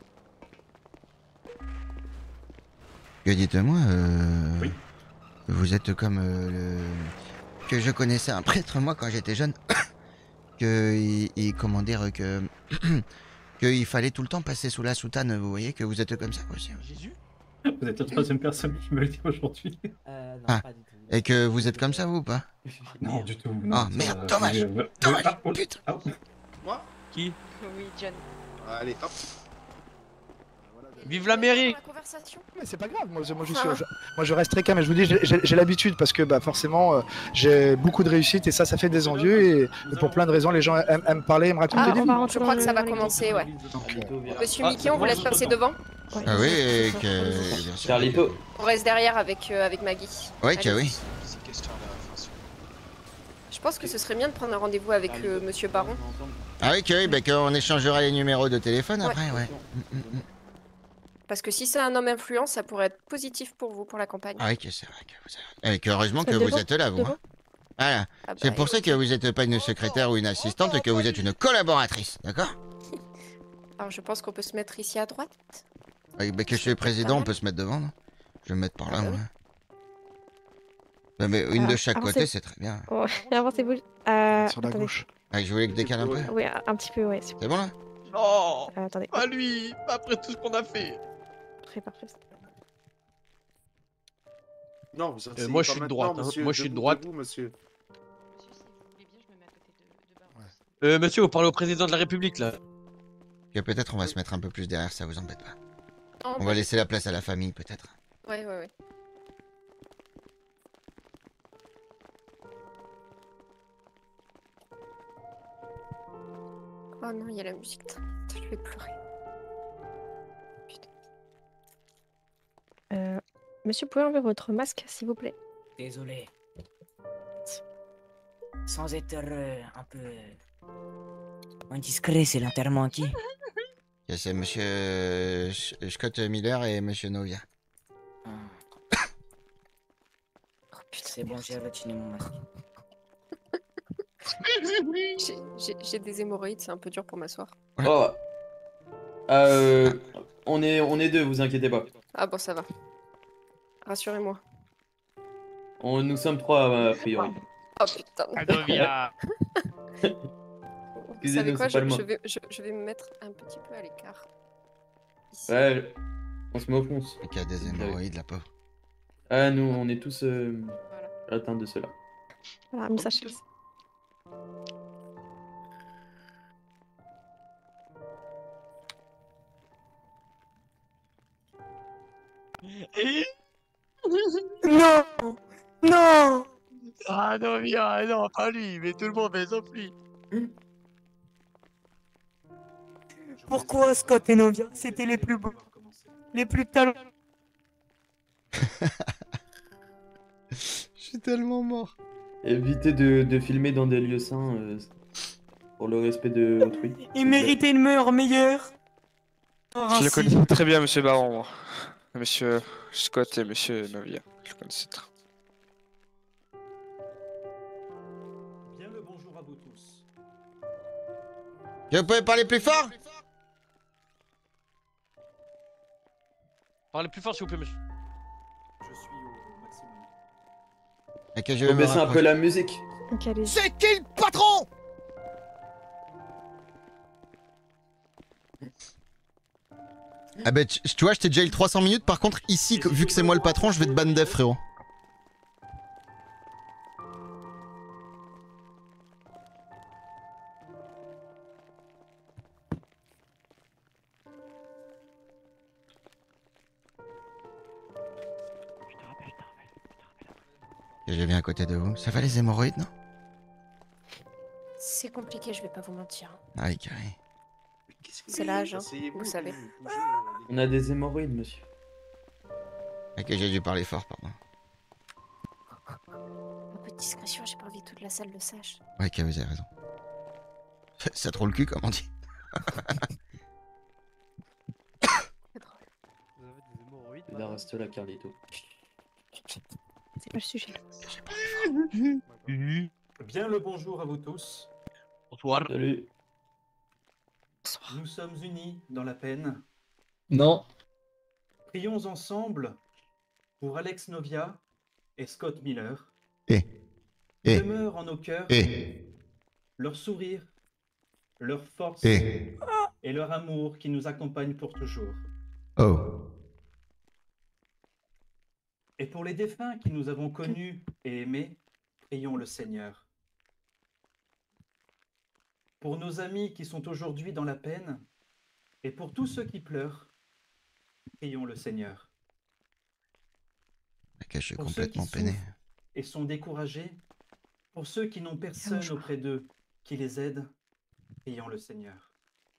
Que dites-moi, Oui. vous êtes comme que je connaissais un prêtre moi quand j'étais jeune, comment dire que qu'il fallait tout le temps passer sous la soutane. Vous voyez que vous êtes comme ça aussi. Jésus? Vous êtes la 3e personne qui me le dit aujourd'hui. Ah, et que vous êtes comme ça vous ou pas? Non, du tout. Oh merde, dommage, dommage, putain. Moi? Qui? Oui, John. Allez, hop. Vive l'Amérique! La conversation. Mais c'est pas grave, moi je reste très calme. Je vous dis, j'ai l'habitude parce que bah, forcément j'ai beaucoup de réussite et ça fait des envieux et pour plein de raisons les gens aiment parler, aiment raconter Ah, des vies. je crois que ça va commencer, ouais. Monsieur Mickey, on vous laisse passer devant. Ah oui, et que bien sûr. Carlito. On reste derrière avec Maggie. Ouais, que Allez. oui. Je pense que ce serait bien de prendre un rendez-vous avec Monsieur Baron. Ah oui, que oui, bah qu'on échangera les numéros de téléphone après, ouais. Parce que si c'est un homme influent, ça pourrait être positif pour vous, pour la campagne. Ah oui, que c'est vrai que vous avez... Et que heureusement que vous êtes là, vous. Hein. Voilà. Ah bah, C'est pour ça que vous n'êtes pas une secrétaire ou une assistante, et que vous êtes une collaboratrice, d'accord? Alors je pense qu'on peut se mettre ici à droite. Oui, bah que je suis président, on peut se mettre devant, non? Je vais me mettre par là, moi. Mais une de chaque côté, c'est très bien. Oh, avancez-vous. Sur la gauche. Ah, je voulais que je décale un peu. Oui, un petit peu, ouais. C'est bon là? Non! Attendez. Pas lui! Pas après tout ce qu'on a fait! Parfait. Non, vous asseyez moi, je pas suis de maintenant, droite, hein. monsieur, Moi, je suis de debout, droite. debout, monsieur. Monsieur, vous parlez au président de la République, là. Que peut-être on va se mettre un peu plus derrière, ça vous embête pas. Oh, On va laisser la place à la famille, peut-être. Ouais. Oh non, il y a la musique. Putain, je vais pleurer. Monsieur, pouvez enlever votre masque, s'il vous plaît? Désolé. Sans être un peu indiscret, c'est l'enterrement à qui? Et c'est monsieur Scott Miller et monsieur Novia. Oh putain, c'est bon, j'ai retiné mon masque. J'ai des hémorroïdes, c'est un peu dur pour m'asseoir. Oh. On est 2, vous inquiétez pas. Ah bon, ça va. Rassurez-moi. Nous sommes 3 a priori. Oh putain. Vous savez Excusez-nous, quoi, c'est pas le mot. je vais me mettre un petit peu à l'écart. Ici. Ouais, on se met au fond. Et qui a des hémorroïdes, la pauvre. Ah, nous, on est tous atteints de cela. Voilà, mais sachez. Non. Non. Ah non, viens, non, pas lui, mais tout le monde, mais sauf lui. Pourquoi Scott et Novia, c'était les plus beaux, les plus talents. Je suis tellement mort. Évitez de filmer dans des lieux sains pour le respect de autrui. Ils méritaient une mort meilleure. Je le connais très bien, monsieur Baron, moi. Monsieur Scott et monsieur Novia. Je le connaissais très. Bien le bonjour à vous tous. Vous pouvez parler plus fort? Parlez plus fort, s'il vous plaît, monsieur. Je suis au maximum. Ok, je Faut vais me baisser un peu rapprocher. la musique. Ok, allez. C'est qui le patron? Ah bah tu vois, je t'ai jail 300 minutes, par contre ici, vu que c'est moi le patron, je vais te ban def, frérot. Et je viens à côté de vous. Ça va les hémorroïdes, non? C'est compliqué, je vais pas vous mentir. Aïe, carré. C'est l'âge, hein, vous savez. On a des hémorroïdes, monsieur. Ok, j'ai dû parler fort, pardon. Un peu de discrétion, j'ai pas envie que toute la salle le sache. Ouais, ok, vous avez raison. Ça trop le cul, comme on dit. Là, reste là, Carlito. C'est pas le sujet. Bien le bonjour à vous tous. Bonsoir. Salut. Nous sommes unis dans la peine. Non. Prions ensemble pour Alex Novia et Scott Miller. Qui demeurent en nos cœurs leur sourire, leur force et leur amour qui nous accompagnent pour toujours. Oh. Et pour les défunts qui nous avons connus et aimés, prions le Seigneur. Pour nos amis qui sont aujourd'hui dans la peine, et pour tous ceux qui pleurent, prions le Seigneur. Ok, je suis Pour complètement ceux qui peiné. souffrent et sont découragés, pour ceux qui n'ont personne auprès d'eux qui les aide, prions le Seigneur.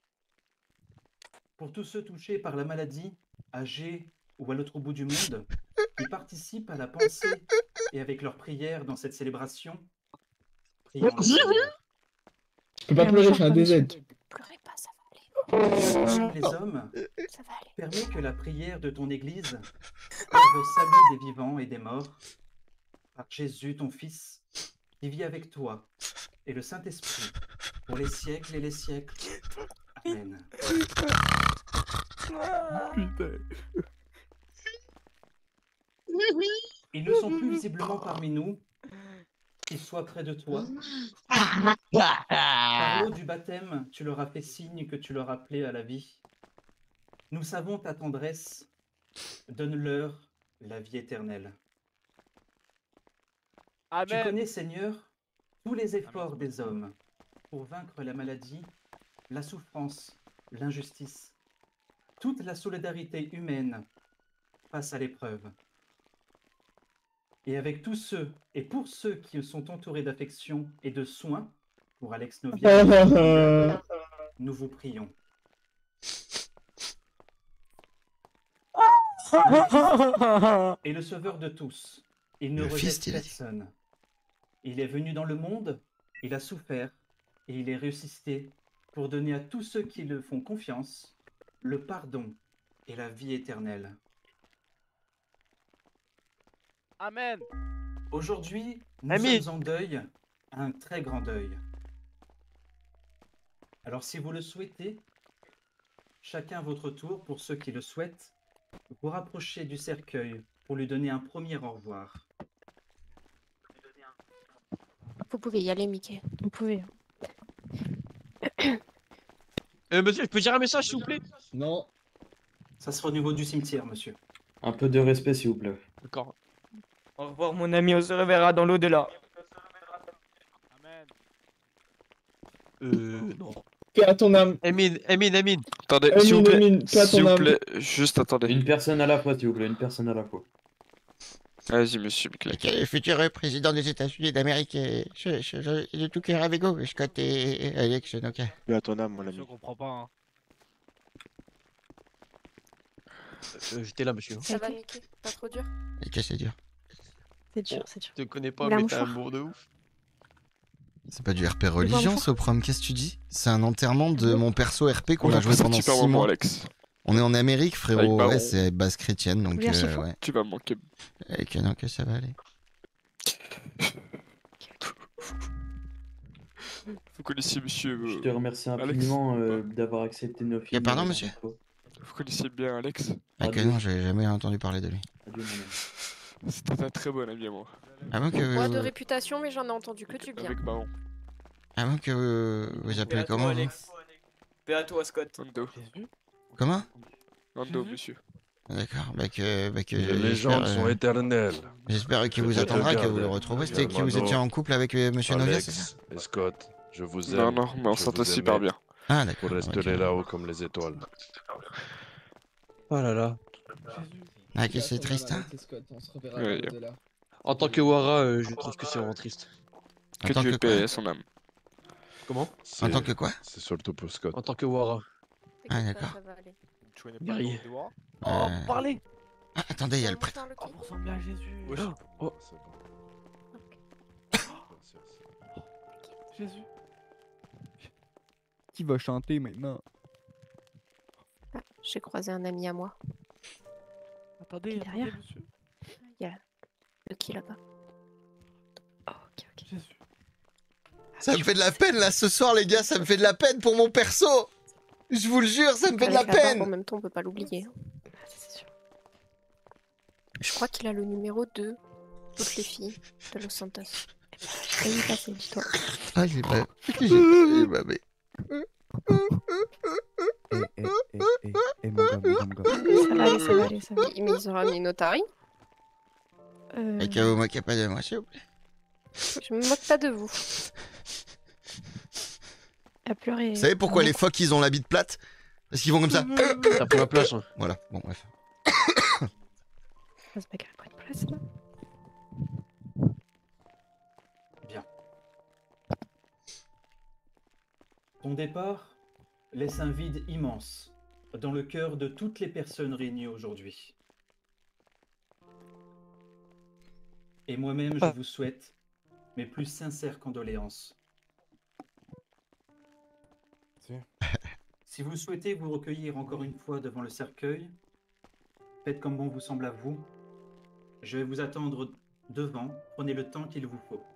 Pour tous ceux touchés par la maladie, âgés ou à l'autre bout du monde, qui participent à la pensée et avec leurs prières dans cette célébration, prions le Seigneur. Je peux pas pleurer, je suis un DZ. Pleurez pas, ça va aller. Les hommes, Ça va aller. permets que la prière de ton Église serve au salut des vivants et des morts, par Jésus ton Fils, qui vit avec toi, et le Saint-Esprit, pour les siècles et les siècles. Amen. Ils ne sont plus visiblement parmi nous, qu'ils soient près de toi. Par l'eau du baptême, tu leur as fait signe que tu leur appelais à la vie. Nous savons ta tendresse. Donne-leur la vie éternelle. Amen. Tu connais, Seigneur, tous les efforts des hommes pour vaincre la maladie, la souffrance, l'injustice, toute la solidarité humaine face à l'épreuve. Et avec tous ceux et pour ceux qui sont entourés d'affection et de soins, pour Alex Novia, nous vous prions. Et le sauveur de tous, il ne Le rejette fils, il a dit. personne. Il est venu dans le monde, il a souffert, et il est ressuscité pour donner à tous ceux qui le font confiance le pardon et la vie éternelle. Amen. Aujourd'hui, nous Amen. sommes en deuil, un très grand deuil. Alors si vous le souhaitez, chacun à votre tour, pour ceux qui le souhaitent, vous rapprochez du cercueil pour lui donner un premier au revoir. Vous pouvez y aller, Mickey. Vous pouvez. Monsieur, je peux dire un message, s'il vous plaît? Non. Ça sera au niveau du cimetière, monsieur. Un peu de respect, s'il vous plaît. D'accord. Au revoir mon ami, on se reverra dans l'au-delà. Non. Paix à ton âme. Emine. Attendez, Amine, s'il vous plaît. Amine, paix à ton S'il vous âme. plaît, juste attendez. Une personne à la fois, s'il vous plaît, une personne à la fois. Vas-y, monsieur Michael. Ok, le futur président des États-Unis d'Amérique, de tout cœur avec vous, Scott et Alex, donc. Mais à ton âme, mon ami. Je comprends pas. Hein. J'étais là, monsieur. Ça va, Mickey? Pas trop dur? Et que c'est dur. C'est dur, c'est dur. Je te connais pas, Il a un mais t'as un mouchoir. amour de ouf. C'est pas du RP religion, Soprom, qu'est-ce que tu dis? C'est un enterrement de mon perso RP qu'on On a a joué passé un pendant super 6 moment, mois. Alex. On est en Amérique, Avec frérot. Baron. Ouais, c'est base chrétienne, donc Bien, chiffon. ouais. Tu vas me manquer. Et que non, que ça va aller. Vous connaissiez monsieur. Je te remercie Alex infiniment d'avoir accepté nos films. pardon, monsieur? Vous connaissiez bien Alex? Ah que non, j'ai jamais entendu parler de lui. Adieu, mon ami. C'était un très bon ami à moi. Avant que Moi, de vous... réputation, mais j'en ai entendu que du bien. Avec Baron. Avant que vous appelez comment, vous? Paix à toi, Scott. Ando. Comment? Ando, monsieur. D'accord, Les légendes sont éternelles. J'espère qu'il vous Je te attendra, que vous le garde, retrouverez. C'était que vous Germano, étiez en couple avec monsieur Novia, c'est ça? Alex et Scott, je vous Non, aime. non, mais on je s'entend vous super aimais. bien. Ah, d'accord. Vous resterez ok. là-haut comme les étoiles. Oh là là. Ah, que c'est triste, hein? Ouais. En tant que Wara, je trouve que c'est vraiment triste. En Que tant Dieu que paie quoi? son âme. Comment? En tant que quoi? C'est surtout pour Scott. En tant que Wara. Ah, d'accord. Ça va aller. Tu connais pas Guerrier. le nom de Wara? Oh, parlez! Ah, attendez, il y a le prêtre. Putain, le Oh, cul. vous ressemblez à Jésus. Oh, Jésus. Qui va chanter maintenant? Ah, j'ai croisé un ami à moi. Attendez, Derrière. monsieur. Il y a le qui là-bas. Oh, ok, ok. Jésus. Ça me fait de la peine, là, ce soir, les gars. Ça me fait de la peine pour mon perso. Je vous le jure, ça me fait de la Avec la barbe, en peine. même temps, on peut pas l'oublier. Ah, c'est sûr. Je crois qu'il a le numéro de toutes les filles de Los Santos. Et il passé, dis-toi. Ah, j'ai pas... J'ai pas... mais... Mon gars. Ça va aller, ça va aller, ça va aller. Mais ils ont ramené une otarie. Et que vous moquez pas de moi, s'il vous plaît. Je me moque pas de vous. À pleurer. Vous savez pourquoi les phoques, ils ont la bite plate? Parce qu'ils vont comme ça. T'as pris ma place. Hein. Voilà, bon, bref. On va se bagarrer pour une place, là. Bien. Ton départ laisse un vide immense dans le cœur de toutes les personnes réunies aujourd'hui. Et moi-même, je vous souhaite mes plus sincères condoléances. Si vous souhaitez vous recueillir encore une fois devant le cercueil, faites comme bon vous semble à vous. Je vais vous attendre devant. Prenez le temps qu'il vous faut.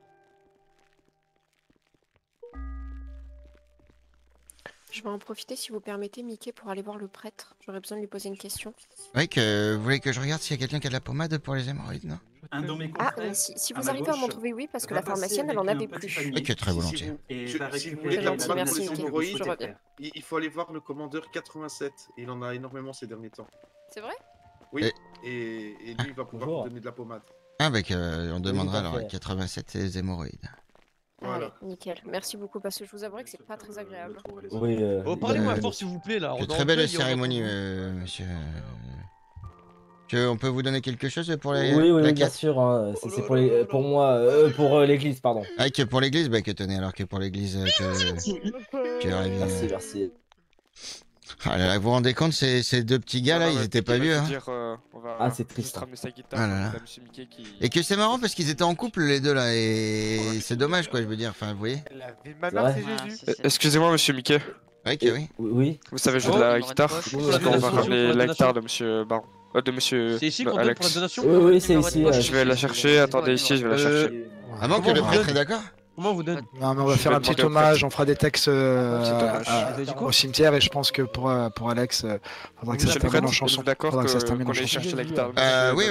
Je vais en profiter, si vous permettez, Mickey, pour aller voir le prêtre. J'aurais besoin de lui poser une question. Ouais, que vous voulez que je regarde s'il y a quelqu'un qui a de la pommade pour les hémorroïdes, non? Un de mes Ah, confrères, mais si à vous ma arrivez à m'en gauche, trouver, oui, parce que va la passer pharmacienne, elle en avec un avait petit plus. panier. Ok, très volontiers. Et Si va vous récupérer voulez de la gentil, pommade merci, pour les Mickey. hémorroïdes, Je reviens. il faut aller voir le commandeur 87. Il en a énormément ces derniers temps. C'est vrai? Oui, et lui, il va pouvoir vous donner de la pommade. Ah, bah, on demandera tout à alors fait. 87 hémorroïdes. Allez, nickel. Merci beaucoup, parce que je vous avouerai que c'est pas très agréable. Oui, Oh, parlez-moi fort s'il vous plaît là. Que On est très en belle deuil, on cérémonie, entend- monsieur. On peut vous donner quelque chose pour la, Oui, la bien quête? sûr. Hein. C'est pour moi, pour l'église, pardon. Ah, que pour l'église, bah que tenez, alors que pour l'église, Merci, merci. Ah là là, vous vous rendez compte, ces deux petits gars là, ils étaient pas vieux, hein? Ah, c'est triste. Ah là là. Et que c'est marrant parce qu'ils étaient en couple les deux là, et c'est dommage quoi, je veux dire, enfin, vous voyez? Ma mère, c'est Jésus. Excusez-moi, monsieur Mickey. Oui, que oui. Oui. Vous savez jouer de la guitare? Parce qu'on va ramener la guitare de monsieur Baron. De monsieur C'est ici qu'on donne Alex. pour la donation? Oui, c'est ici. Je vais la chercher, attendez ici, je vais la chercher. Avant que le prêtre est d'accord? Comment on vous donne? Non, mais on va faire un petit hommage, on fera des textes au cimetière et je pense que pour Alex, faudra que ça se termine en chanson. Faudra que ça se termine en chanson. Oui,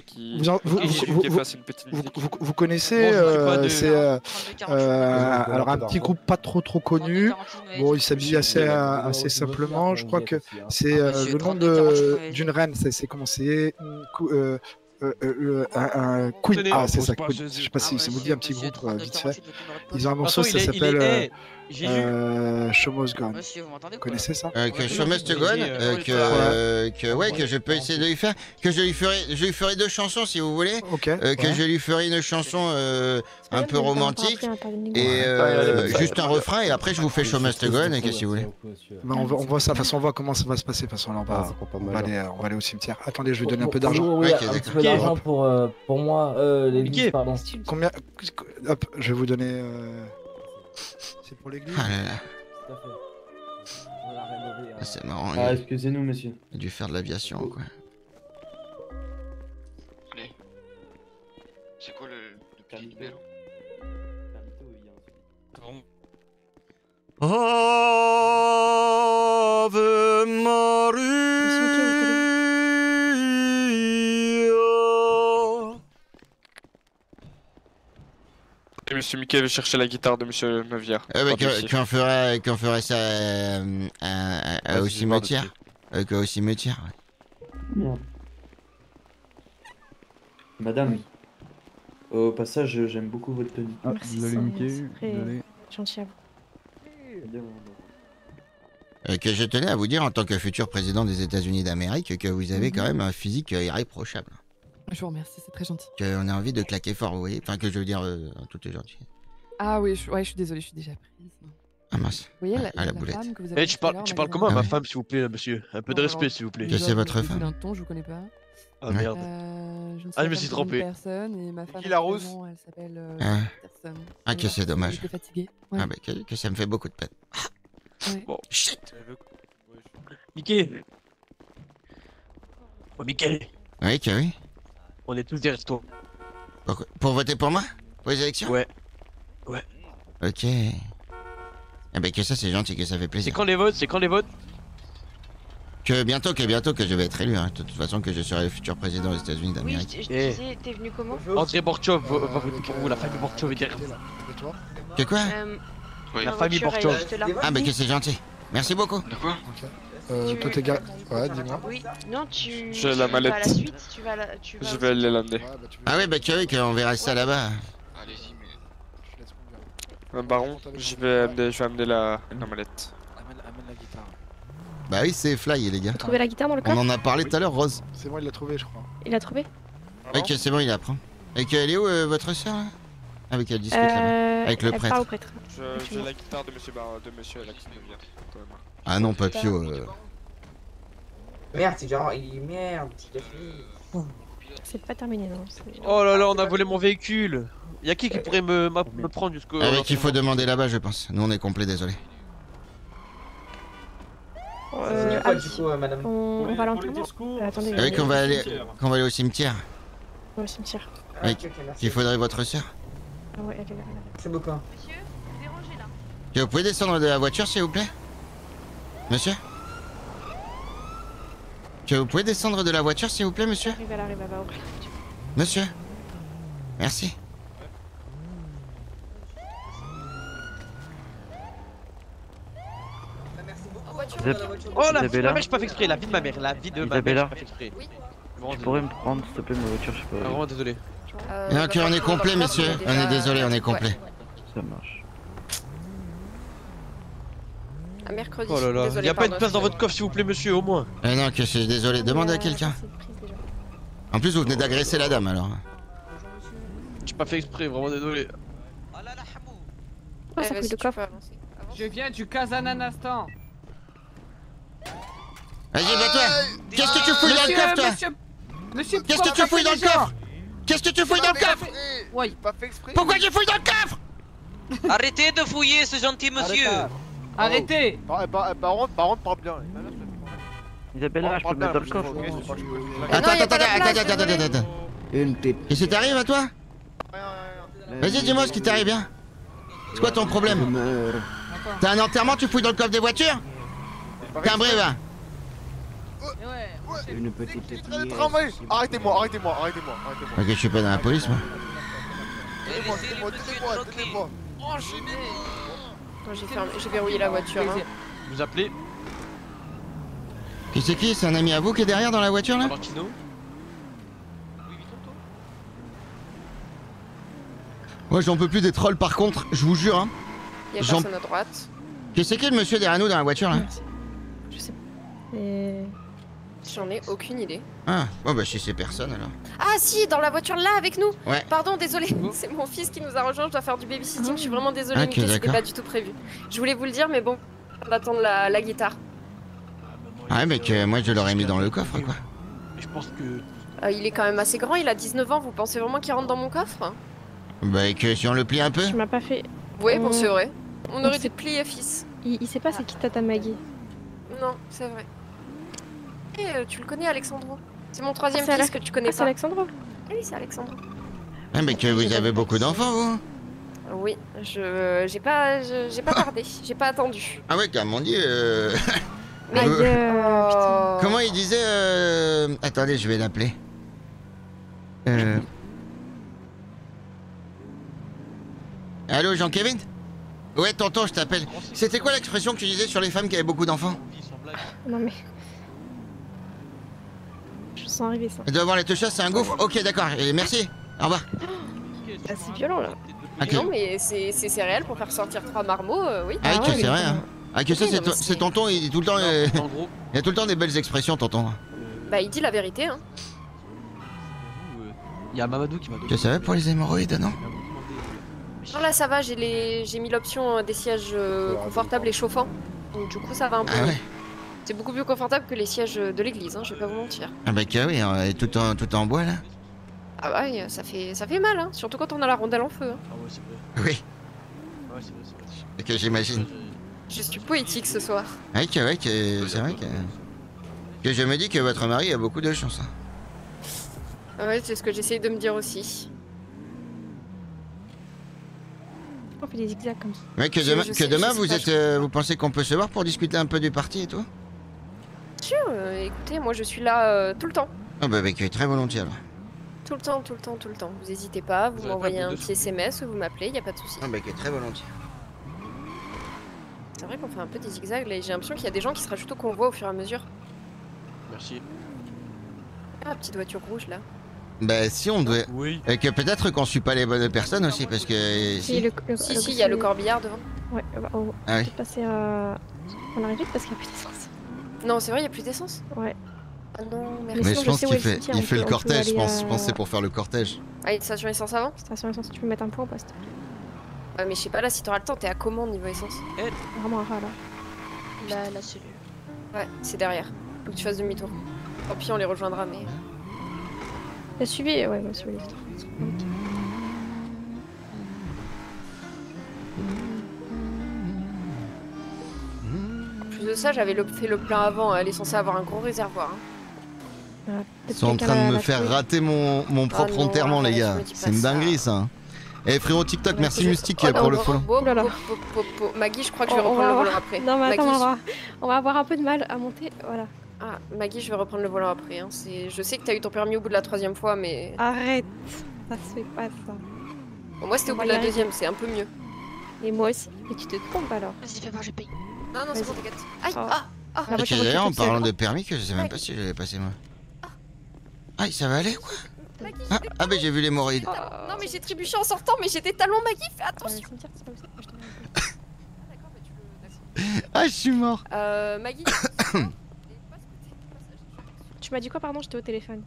Vous connaissez, alors un petit groupe pas trop connu. Bon, il s'habille assez simplement. Je crois que c'est le nom d'une reine. C'est comment c'est Queen. Ah, c'est ça, pas, Queen. Je sais pas si ça vous dit un petit groupe vite fait. Ils ont un Attends, morceau, ça il s'appelle j'ai lu. Show Must Go On. Monsieur, vous m'entendez Vous connaissez ça? Que Show Must Go On, que je peux essayer de lui faire, que je lui ferai 2 chansons si vous voulez, que je lui ferai une chanson un peu romantique et juste un refrain et après je vous fais Show Must Go On et qu'est-ce que vous voulez. On voit ça, de toute façon on voit comment ça va se passer, de toute façon là on va aller au cimetière. Attendez, je vais donner un peu d'argent. Oui, un petit peu d'argent pour moi, l'église, pardon. Combien? Hop, je vais vous donner... C'est pour l'église? Ah là là. C'est marrant. Ah, excusez-nous, monsieur. Il a dû faire de l'aviation, quoi. Allez. C'est quoi le petit numéro? Ave Maria. Et monsieur Mickey veut chercher la guitare de monsieur Mevière. Qu'on ferait ça au cimetière. Au cimetière. Bien. Madame, au passage, j'aime beaucoup votre tenue. Ah, Merci, désolé, Mickey, c'est désolé. gentil à vous. Que je tenais à vous dire en tant que futur président des États-Unis d'Amérique que vous avez quand même un physique irréprochable. Je vous remercie, c'est très gentil. Qu'on a envie de claquer fort, vous voyez. Enfin, que je veux dire, tout est gentil. Ah oui, je suis désolée, je suis déjà prise. Ah mince. Vous voyez, la boulette. femme que vous avez Eh, vue tu tout à parles, l'heure, tu parles Madame comment à ma Ah oui. femme, s'il vous plaît, monsieur? Un peu de respect, s'il vous plaît. Que c'est votre femme? d'un ton, je vous connais pas. Ah merde. Je ne Ah, je sais me pas suis comment trompé. une personne et ma femme, Qui la rousse? actuellement, elle s'appelle Peterson. Ah, que c'est dommage. Elle était fatiguée. Ouais. Ah, bah, que ça me fait beaucoup de peine. Ouais. Bon. Chut. Mickey. Oh, Mickey. Oui, que oui. On est tous des restos. Pour voter pour moi? Pour les élections? Ouais. Ouais. Ok. Ah bah que ça c'est gentil, que ça fait plaisir. C'est quand les votes? C'est quand les votes? Que bientôt que je vais être élu, hein. De toute façon que je serai le futur président des États-Unis Oui, d'Amérique. je disais, t'es venu comment? André Borchov va voter pour vous, la famille Borchov est derrière vous. Que quoi? La famille Borchov. Ah bah que c'est gentil. Merci beaucoup. De quoi? Toi t'es gars. Ouais, dis-moi. Oui, non, tu. J'ai la mallette. vas à la suite, tu vas Je vais aller lander. Ah ouais bah que oui, qu'on verra ça là-bas. Allez-y, mais. Un baron, je vais amener la mallette. Amène la guitare. Bah oui c'est Fly les gars. Trouvé la guitare dans le On coffre? en a parlé tout à l'heure, Rose. C'est bon, il l'a trouvé, je crois. Il l'a trouvé? Ok c'est bon, il apprend. Et qu'elle est où votre soeur là? Avec elle discute là-bas. Avec le elle prêtre. parle au prêtre. J'ai la guitare de monsieur Alex Mevière. Ah non Papio. Merde, c'est genre. Merde, il a fini. C'est pas terminé, non. Oh là là, on a volé mon véhicule. Y'a qui pourrait me prendre jusqu'au... Avec il faut demander là-bas je pense. Nous on est complet, désolé. Quoi, du coup, madame? On va à l'enterrement? Attendez. Avec qu'on va aller au cimetière. Au cimetière. Oui. ok, merci. Qu'il faudrait votre soeur. Ah ouais, elle est là. C'est beaucoup. Que vous pouvez descendre de la voiture s'il vous plaît? Monsieur? Que vous pouvez descendre de la voiture s'il vous plaît monsieur? Elle arrive, elle va ouvrir la voiture. Monsieur? Merci. Oh la vie de ma mère, j'ai pas fait exprès, la vie de ma mère, la vie de ma mère, j'ai pas fait exprès. Tu pourrais me prendre s'il te plaît ma voiture, je sais pas. Vraiment désolé. Non, ok, on est complet messieurs, on est désolé, on est complet. Ça marche. À mercredi. Oh là là, Désolé, y'a pas une pardon, place dans votre excusez-moi. coffre s'il vous plaît monsieur, au moins. Non, que je suis désolé, demandez à quelqu'un. En plus vous venez d'agresser la dame alors. J'ai pas fait exprès, vraiment désolé. Oh, ça coûte de coffre. Je viens du Kazakhstan. Vas-y, bah toi. Qu'est-ce que tu fouilles dans le coffre toi? Monsieur, qu'est-ce que tu fouilles dans le coffre? Qu'est-ce que tu fouilles dans le coffre? Oui. Pourquoi tu fouilles dans le coffre? Arrêtez de fouiller ce gentil monsieur. Arrêtez. Baron, parle bien. Isabella, je peux me mettre dans le coffre. Attends. Une pipe. Qu'est-ce qui t'arrive à toi? Vas-y, dis-moi ce qui t'arrive bien. C'est quoi ton problème? T'as un enterrement, tu fouilles dans le coffre des voitures? T'es un brévin. Une petite épée. Arrêtez-moi. Ok, je suis pas dans la police moi. Tenez-moi. J'ai verrouillé la voiture. Hein. Vous appelez? Qui c'est qui? C'est un ami à vous qui est derrière dans la voiture là? Martino? Moi j'en peux plus des trolls par contre, je vous jure. Hein. Il y a personne à droite. Qu'est-ce que c'est le monsieur derrière nous dans la voiture là? Je sais pas. Et... J'en ai aucune idée. Ah, bon bah si c'est personne alors. Ah si, dans la voiture là avec nous. Ouais. Pardon, désolé, c'est mon fils qui nous a rejoint, je dois faire du babysitting, je suis vraiment désolée, Ok, c'était d'accord. pas du tout prévu. Je voulais vous le dire, mais bon, on va attendre la guitare. Ouais, mais que moi je l'aurais mis dans le coffre quoi. Je pense que... Il est quand même assez grand, il a 19 ans, vous pensez vraiment qu'il rentre dans mon coffre? Bah et que si on le plie un peu? Tu m'as pas fait... Oui, bon c'est vrai. On aurait dû plier, fils. Il sait pas c'est qui Tata Maggie. Non, c'est vrai. Et tu le connais, Alexandro? C'est mon troisième c'est fils que tu connais pas. C'est Alexandro? Ah oui, c'est Alexandro. Ah mais que vous avez beaucoup d'enfants vous? Oui, j'ai pas tardé, j'ai pas attendu. Ah ouais, comme on dit Mais comment il disait attendez, je vais l'appeler. Allô, Jean-Kevin? Ouais, tonton, je t'appelle. C'était quoi l'expression que tu disais sur les femmes qui avaient beaucoup d'enfants? Non mais... Je sens arriver ça. Devant les teuchas, c'est un gouffre? Ok, d'accord, et merci. Au revoir. Ah, c'est violent là. Ok. Non mais c'est réel pour faire sortir 3 marmots, oui. Ah oui, que c'est vrai, hein. Ah que ça, Oui, non, mais c'est tonton, il dit tout le temps... il y a tout le temps des belles expressions, tonton. Bah il dit la vérité, hein. Il y a Mamadou qui m'a donné. Que ça va pour les hémorroïdes, non? Non là ça va, j'ai mis l'option des sièges confortables et chauffants. Donc du coup ça va un peu. Ah ouais. C'est beaucoup plus confortable que les sièges de l'église, hein, je vais pas vous mentir. Ah bah que oui, hein, et tout en bois, là. Ah ouais, ça fait mal, hein, surtout quand on a la rondelle en feu. Hein. Ah ouais, c'est vrai. Oui. Ouais, c'est vrai. Ok, j'imagine. Je suis poétique ce soir. Ouais, c'est vrai que je me dis que votre mari a beaucoup de chance. Hein. Ouais, c'est ce que j'essaye de me dire aussi. On fait des zigzags comme ça. Ouais, que demain vous êtes, vous pensez qu'on peut se voir pour discuter un peu du parti et tout? Sûr, écoutez, moi je suis là tout le temps. Ah bah avec très volontiers alors. Tout le temps. Vous hésitez pas, vous m'envoyez un petit SMS ou vous m'appelez, y a pas de souci. Ah bah très volontiers. C'est vrai qu'on fait un peu des zigzags là et j'ai l'impression qu'il y a des gens qui se rajoutent au convoi au fur et à mesure. Merci. Ah, petite voiture rouge là. Bah si on doit... Oui. Et que peut-être qu'on suit pas les bonnes personnes aussi parce que... Si, il y a le corbillard devant. Ouais, on Ah oui. peut passer à... On arrive vite parce qu'il y a plus d'essence. Non, c'est vrai, il y a plus d'essence. Ouais. Ah non, Mais je pense qu'il fait le cortège, je pense que c'est pour faire le cortège. Ah, une station essence avant? Station essence, tu peux mettre un point au poste. Ouais, mais je sais pas là si t'auras le temps, t'es à commande niveau essence. Vraiment à ras là. La cellule. Ouais, c'est derrière. Faut que tu fasses demi-tour. Tant pis, on les rejoindra, mais... Suivez, ouais, suivez. En plus de ça, j'avais fait le plein avant, elle est censée avoir un gros réservoir. Hein. Ils sont en train de me faire rater mon propre enterrement, les gars. C'est une dinguerie ça. Eh frérot TikTok, merci Mystique pour le follow. Maggie, je crois que je vais reprendre le volant après. Non, mais attends, on va avoir un peu de mal à monter, voilà. Ah, Maggie, je vais reprendre le volant après. Hein. Je sais que t'as eu ton permis au bout de la 3e fois, mais... Arrête, ça se fait pas ça. Bon, moi c'était au bout de la 2e, c'est un peu mieux. Et moi aussi, et tu te trompes alors. Vas-y, fais voir, je paye. Non, c'est bon, t'inquiète. Aïe, D'ailleurs, en parlant de permis, que je sais même pas si je l'avais passé moi. Aïe, ça va aller quoi? Ah bah j'ai vu l'hémorroïde. Non mais j'ai trébuché en sortant, mais j'ai des talons, Maggie, fais attention. Ah, je suis mort. Maggie. Tu m'as dit quoi, pardon? J'étais au téléphone.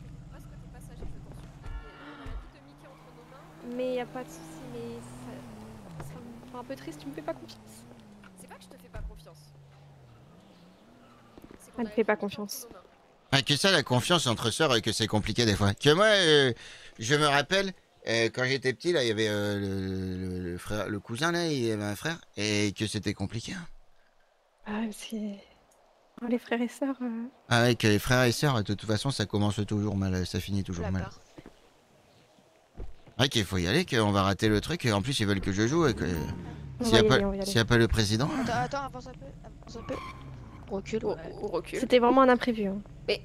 Mais y a pas de soucis, mais ça me rend un peu triste, tu me fais pas confiance. C'est pas que je te fais pas confiance. Elle me fait pas confiance. Ah, que ça, la confiance entre sœurs, que c'est compliqué des fois. Que moi, je me rappelle, quand j'étais petit, là, il y avait le frère, le cousin, là, il avait un frère, et que c'était compliqué. Hein. Ah, c'est... Oh, les frères et sœurs... Ah ouais, que les frères et sœurs, de toute façon, ça commence toujours mal, ça finit toujours mal. Ouais, qu'il faut y aller, qu'on va rater le truc, et en plus, ils veulent que je joue, et que... S'il n'y a pas le président... Attends, avance un peu. Recule, recule. C'était vraiment un imprévu. Hein. Mais...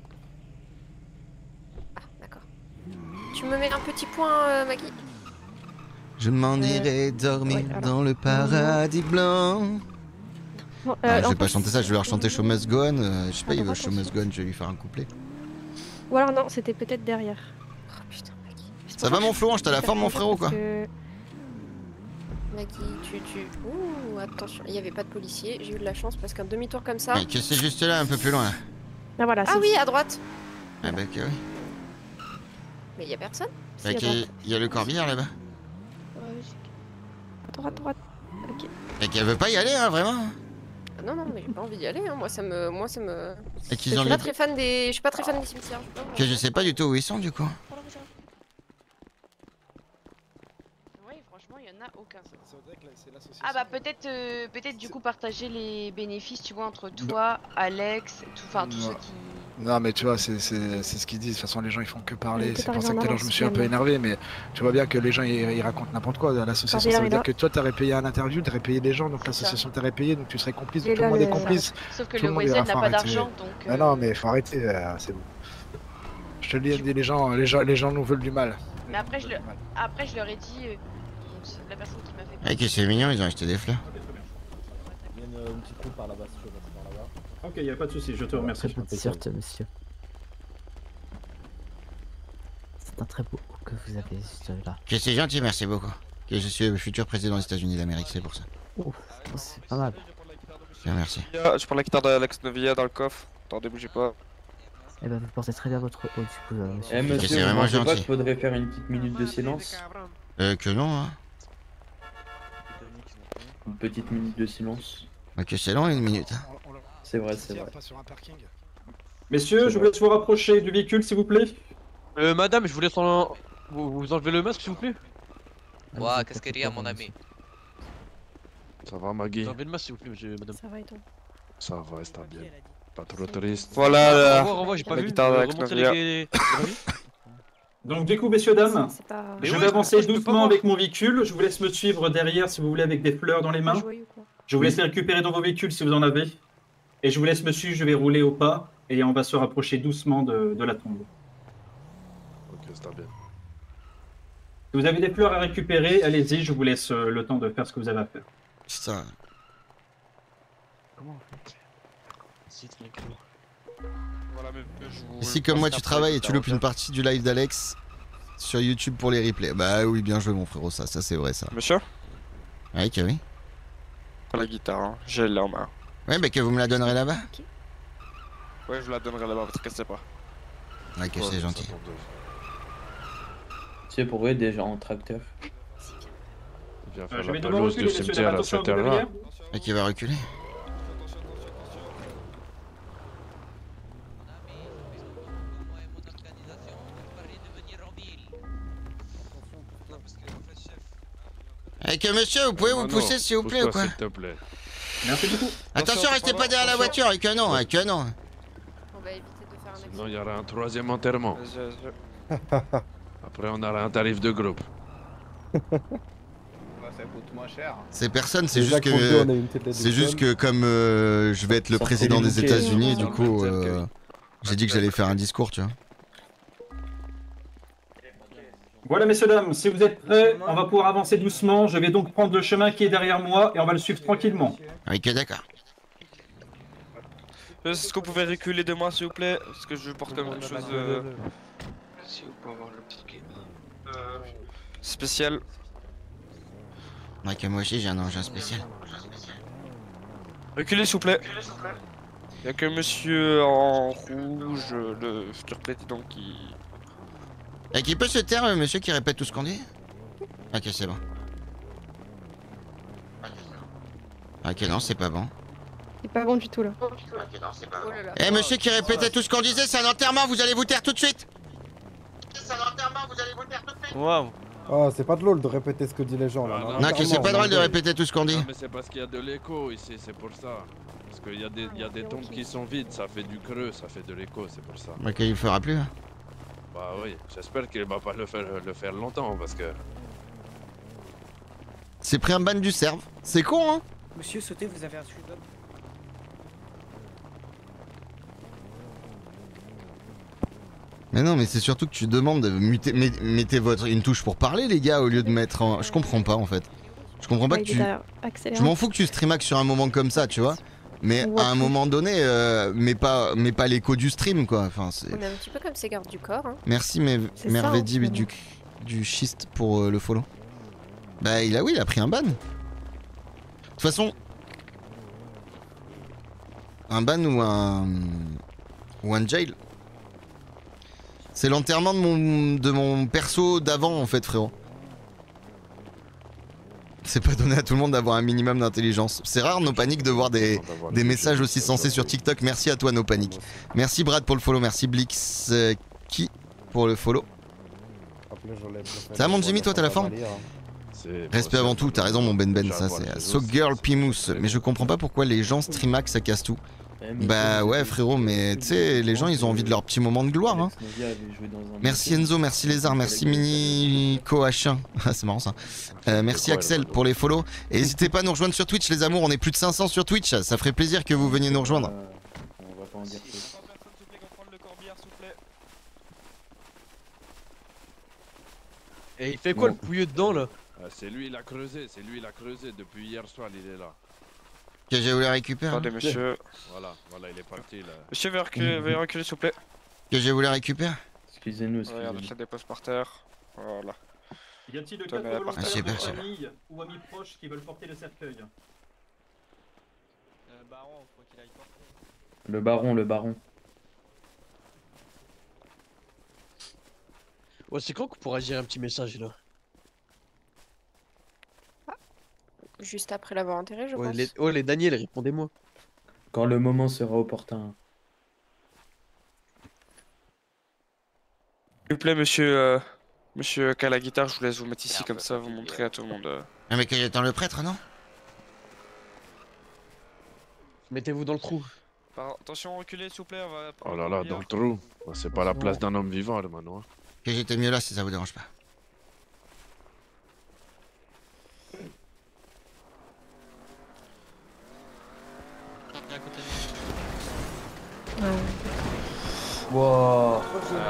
Ah, d'accord. Tu me mets un petit point, Maggie? Je m'en irai dormir dans le paradis blanc. Bon, je vais pas chanter ça, je vais leur chanter Show Must Go On. Je sais pas, il veut Show Must Go On, je vais lui faire un couplet. Ou alors non, c'était peut-être derrière. Oh putain, Maggie. Ça va mon Florent, je t'ai la forme mon frérot quoi. Maggie, Ouh, attention, il n'y avait pas de policier. J'ai eu de la chance parce qu'un demi-tour comme ça. Ouais, que c'est juste là, un peu plus loin. Là. Ah, voilà, ah oui, à droite. Ah bah que oui. Mais il y a personne. Bah, il y a le corbillard là-bas. À droite. Ok. Et qu'elle veut pas y aller, hein, vraiment. Non, mais j'ai pas envie d'y aller. Hein. Moi, ça me. Et qu'ils Je ont suis pas très fan des. Je suis pas très fan des cimetières. Que je sais pas du tout où ils sont du coup. Ouais, franchement, il y en a aucun. Ah bah peut-être du coup partager les bénéfices, tu vois, entre toi, Alex, tous ceux qui... Non mais tu vois, c'est ce qu'ils disent, de toute façon les gens ils font que parler, c'est pour ça que tout à l'heure je me suis un peu énervé, mais tu vois bien que les gens ils racontent n'importe quoi, l'association ça veut dire que toi t'aurais payé un interview, t'aurais payé des gens, donc l'association t'aurait payé, donc tu serais complice, tout le monde est complice. Sauf que le Weasel n'a pas d'argent, donc... Ah non mais faut arrêter, c'est bon. Je te le dis, les gens nous veulent du mal. Mais après je leur ai dit, la personne qui m'a fait... Ah que c'est mignon, ils ont acheté des fleurs. Il y a une petite roue par là-bas, si je veux passer par là-bas. Ok, il n'y a pas de souci, je te remercie. Certes, monsieur. C'est un très beau que vous avez là. Que c'est gentil, merci beaucoup. Que je suis le futur président des États-Unis d'Amérique, c'est pour ça. Ouf, c'est pas mal. Bien, merci. Je prends la guitare d'Alex Novia dans le coffre. Attendez, bougez pas. Eh ben, vous portez très bien votre haut, du coup, monsieur. Eh, monsieur, c'est vraiment gentil. Pas qu'il faudrait faire une petite minute de silence. Que non, hein. Une petite minute de silence. Ok, c'est long, une minute. C'est vrai, c'est vrai. Messieurs, je vous laisse vous rapprocher du véhicule, s'il vous plaît. Madame, je vous laisse vous enlevez le masque, s'il vous plaît. Ouah, qu'est-ce qu'il y a, mon ami? Ça va, Maggie? Vous enlevez le masque, s'il vous plaît, madame. Ça va et toi? Ça va, está bien. Pas trop triste. Voilà la guitare d'Alex Novia. Donc du coup, messieurs, dames, je vais avancer doucement avec mon véhicule. Je vous laisse me suivre derrière, si vous voulez, avec des fleurs dans les mains. Je vous laisse les récupérer dans vos véhicules, si vous en avez. Et je vous laisse me suivre, je vais rouler au pas. Et on va se rapprocher doucement de la tombe. Ok, c'est bien. Si vous avez des fleurs à récupérer, allez-y, je vous laisse le temps de faire ce que vous avez à faire. Putain. Comment on fait? Et si comme moi tu travailles et tu loupes une partie du live d'Alex sur YouTube pour les replays. Bah oui, bien joué mon frérot, ça c'est vrai ça. Monsieur? Ouais, que oui. La guitare, hein. J'ai l'ai en main. Ouais, bah que vous me la donnerez là-bas. Ouais, je vous la donnerai là-bas, parce que c'est pas. Ouais, que c'est gentil. C'est pour eux déjà en tracteur. Viens faire je vais la devoir pelouse reculer, du messieurs, cimetière à attention, cette heure-là. Et qui va reculer. Et que monsieur, vous pouvez vous pousser s'il vous plaît ou quoi? S'il te plaît. Merci beaucoup. Attention, restez pas derrière la voiture, et que non, que non. On va éviter de faire un accident. Sinon, il y aura un troisième enterrement. Après, on aura un tarif de groupe. Ça coûte moins cher. C'est personne, c'est juste que comme je vais être le président des États-Unis, du coup, j'ai dit que j'allais faire un discours, tu vois. Voilà, messieurs, dames, si vous êtes prêts, on va pouvoir avancer doucement. Je vais donc prendre le chemin qui est derrière moi et on va le suivre tranquillement. Oui, que d'accord. Est-ce que vous pouvez reculer de moi, s'il vous plaît? Parce que je porte quelque chose si vous pouvez avoir le petit spécial. Ouais, que moi aussi j'ai un engin spécial. Reculez, s'il vous plaît. Il y a que monsieur en rouge, le futur président qui... Et qui peut se taire, le monsieur qui répète tout ce qu'on dit? Ok, c'est bon. Ok, non, c'est pas bon. C'est pas bon du tout là. Eh, monsieur qui répétait tout ce qu'on disait, c'est un enterrement, vous allez vous taire tout de suite! C'est un enterrement, vous allez vous taire tout de suite! Waouh! Oh, c'est pas drôle de répéter ce que disent les gens là. Non, que c'est pas drôle de répéter tout ce qu'on dit. Non, mais c'est parce qu'il y a de l'écho ici, c'est pour ça. Parce qu'il y a des tombes qui sont vides, ça fait du creux, ça fait de l'écho, c'est pour ça. Ok, il le fera plus. Hein. Bah oui, j'espère qu'il va pas le faire longtemps parce que... C'est pris un ban du serve. C'est con, hein? Monsieur, sautez, vous avez un suivant. Mais non, mais c'est surtout que tu demandes de muter, mettez une touche pour parler, les gars, au lieu de mettre en... Je comprends pas, en fait. Je comprends pas que tu... Je m'en fous que tu streamax sur un moment comme ça, tu vois. Mais à un moment donné, mais pas l'écho du stream, quoi. Enfin, On est un petit peu comme ces gardes du corps. Hein. Merci, Mervedi du schiste pour le follow. Bah il a pris un ban. De toute façon, un ban ou un jail. C'est l'enterrement de mon perso d'avant en fait, frérot. C'est pas donné à tout le monde d'avoir un minimum d'intelligence. C'est rare, No Panic, de voir des messages aussi sensés sur TikTok. Merci à toi, No Panic. Merci Brad pour le follow. Merci Blix qui pour le follow. Ça va mon Jimmy, toi t'as la forme? Respect avant tout, t'as raison mon Ben, ça c'est So Girl Pimous. Mais je comprends pas pourquoi les gens streamax ça casse tout. Bah ouais frérot, mais tu sais, les gens ils ont envie de leur petit moment de gloire hein. Merci Enzo, merci Lézard, merci Mini Coh1. Ah c'est marrant ça. Merci Axel pour les follow. Et n'hésitez pas à nous rejoindre sur Twitch les amours, on est plus de 500 sur Twitch, ça ferait plaisir que vous veniez nous rejoindre. On va pas en dire plus. Et il fait quoi le pouilleux dedans là? C'est lui il a creusé, depuis hier soir il est là. Que j'ai voulu récupérer. Attendez monsieur. Voilà, il est parti là. Monsieur veuillez reculer s'il vous plaît. Que j'ai voulu récupérer. Excusez-nous, Regarde, je la dépose par terre. Voilà. Y a-t-il de quatre volontaires de famille ou amis proches qui veulent porter le cercueil? Baron, faut qu'il aille porter. Le baron. Ouais, c'est quand qu'on pourra gérer un petit message là? Juste après l'avoir enterré, je pense. Les Daniel, répondez-moi. Quand le moment sera opportun. S'il vous plaît, monsieur qui a la guitare, je vous laisse vous mettre ici comme ça, vous montrer à tout le monde. Ah mais que j'attends le prêtre, non? Mettez-vous dans le trou. Attention, reculez s'il vous plaît, on va... Oh là là, dans le trou. C'est pas la place d'un homme vivant, le manoir. Que j'étais mieux là si ça vous dérange pas. Wow.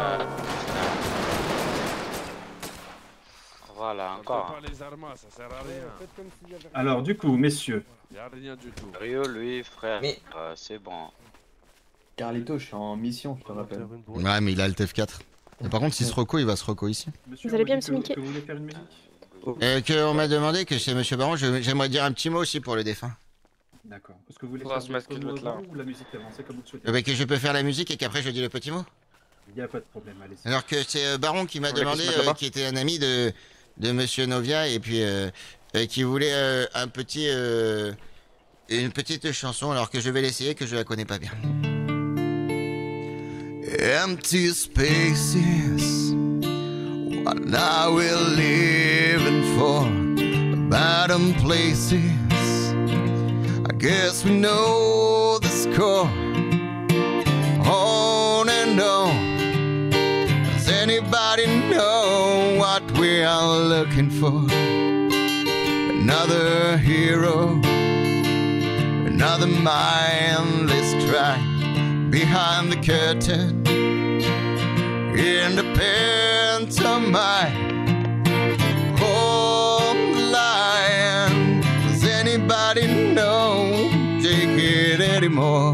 Voilà, encore. Pas les armes, ça sert à rien. Alors du coup, messieurs. Y'a rien du tout. Rio, lui, frère, c'est bon. Carlito, je suis en mission, je te rappelle. Ouais, mais il a le TF4. Et par contre, s'il se reco, il va se reco ici. Vous allez bien, monsieur Mickey? Vous voulez faire une musique? On m'a demandé que chez Monsieur Baron, j'aimerais dire un petit mot aussi pour le défunt. D'accord. Est-ce que vous voulez faire ou la musique avancée comme vous le souhaitez? Bah, que je peux faire la musique et qu'après je dis le petit mot. Il n'y a pas de problème, allez. Alors que c'est Baron qui m'a demandé, qui était un ami de Monsieur Novia et puis qui voulait une petite chanson alors que je vais l'essayer que je la connais pas bien. Empty spaces, what are we living for? Bottom places, I guess we know the score. On and on, does anybody know what we are looking for? Another hero, another mindless cry behind the curtain in the pantomime. Hold the line, does anybody know? Take it anymore.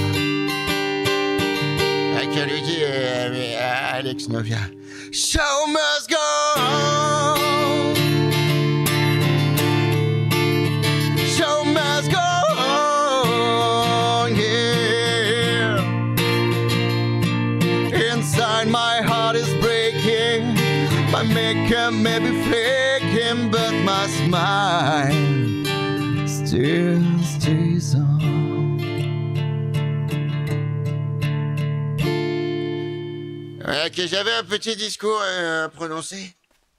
Que lui dit Alex Novia. Show must go on. Show must go on, yeah. Inside my heart is breaking. My makeup may be flaking, but my smile still stays on. Que j'avais un petit discours à prononcer.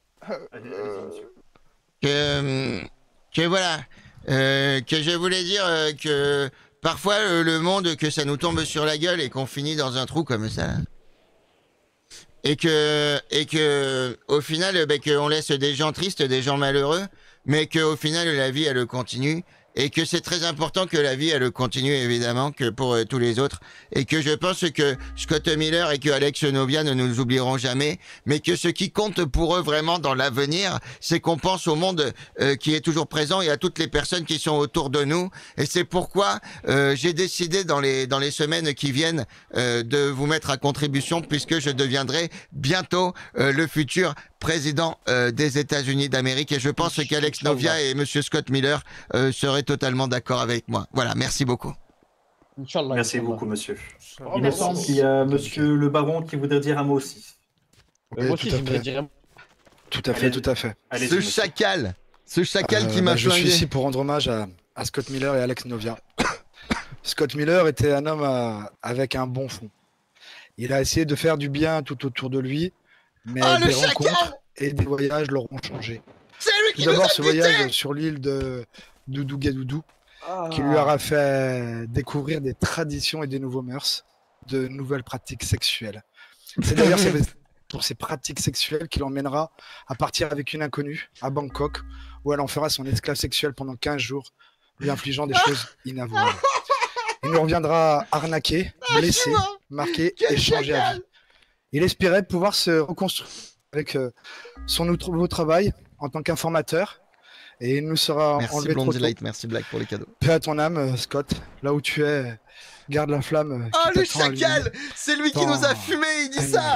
Que voilà, que je voulais dire que parfois le monde, que ça nous tombe sur la gueule et qu'on finit dans un trou comme ça. Et que au final, qu'on laisse des gens tristes, des gens malheureux, mais qu'au final la vie elle continue. Et que c'est très important que la vie elle continue évidemment que pour tous les autres et que je pense que Scott Miller et que Alex Novia ne nous oublieront jamais, mais que ce qui compte pour eux vraiment dans l'avenir, c'est qu'on pense au monde qui est toujours présent et à toutes les personnes qui sont autour de nous. Et c'est pourquoi j'ai décidé dans les semaines qui viennent de vous mettre à contribution puisque je deviendrai bientôt le futur président des États-Unis d'Amérique et je pense qu'Alex Novia et Monsieur Scott Miller seraient totalement d'accord avec moi. Voilà, merci beaucoup. Merci beaucoup, monsieur. Il me semble qu'il y a monsieur le baron qui voudrait dire un mot aussi. Moi aussi, je voudrais dire un mot. Tout à fait, tout à fait. Ce chacal qui m'a Je suis flingué. ici pour rendre hommage à Scott Miller et Alex Novia. Scott Miller était un homme avec un bon fond. Il a essayé de faire du bien tout autour de lui, mais des rencontres et des voyages l'auront changé. Tout d'abord, ce voyage sur l'île de Doudou-Gadoudou, qui lui aura fait découvrir des traditions et des nouveaux mœurs, de nouvelles pratiques sexuelles. C'est d'ailleurs pour ces pratiques sexuelles qu'il emmènera à partir avec une inconnue à Bangkok, où elle en fera son esclave sexuel pendant 15 jours, lui infligeant des choses inavouables. Il nous reviendra arnaqué, blessé, marqué et changé à vie. Il espérait pouvoir se reconstruire avec son nouveau travail en tant qu'informateur. Et il nous sera Merci enlevé trop Blondie tôt. Light, merci Black pour les cadeaux. Paix à ton âme, Scott. Là où tu es, garde la flamme. Oh qui le t'attend à chacal, l'unité. c'est lui qui nous a fumé, il dit ça.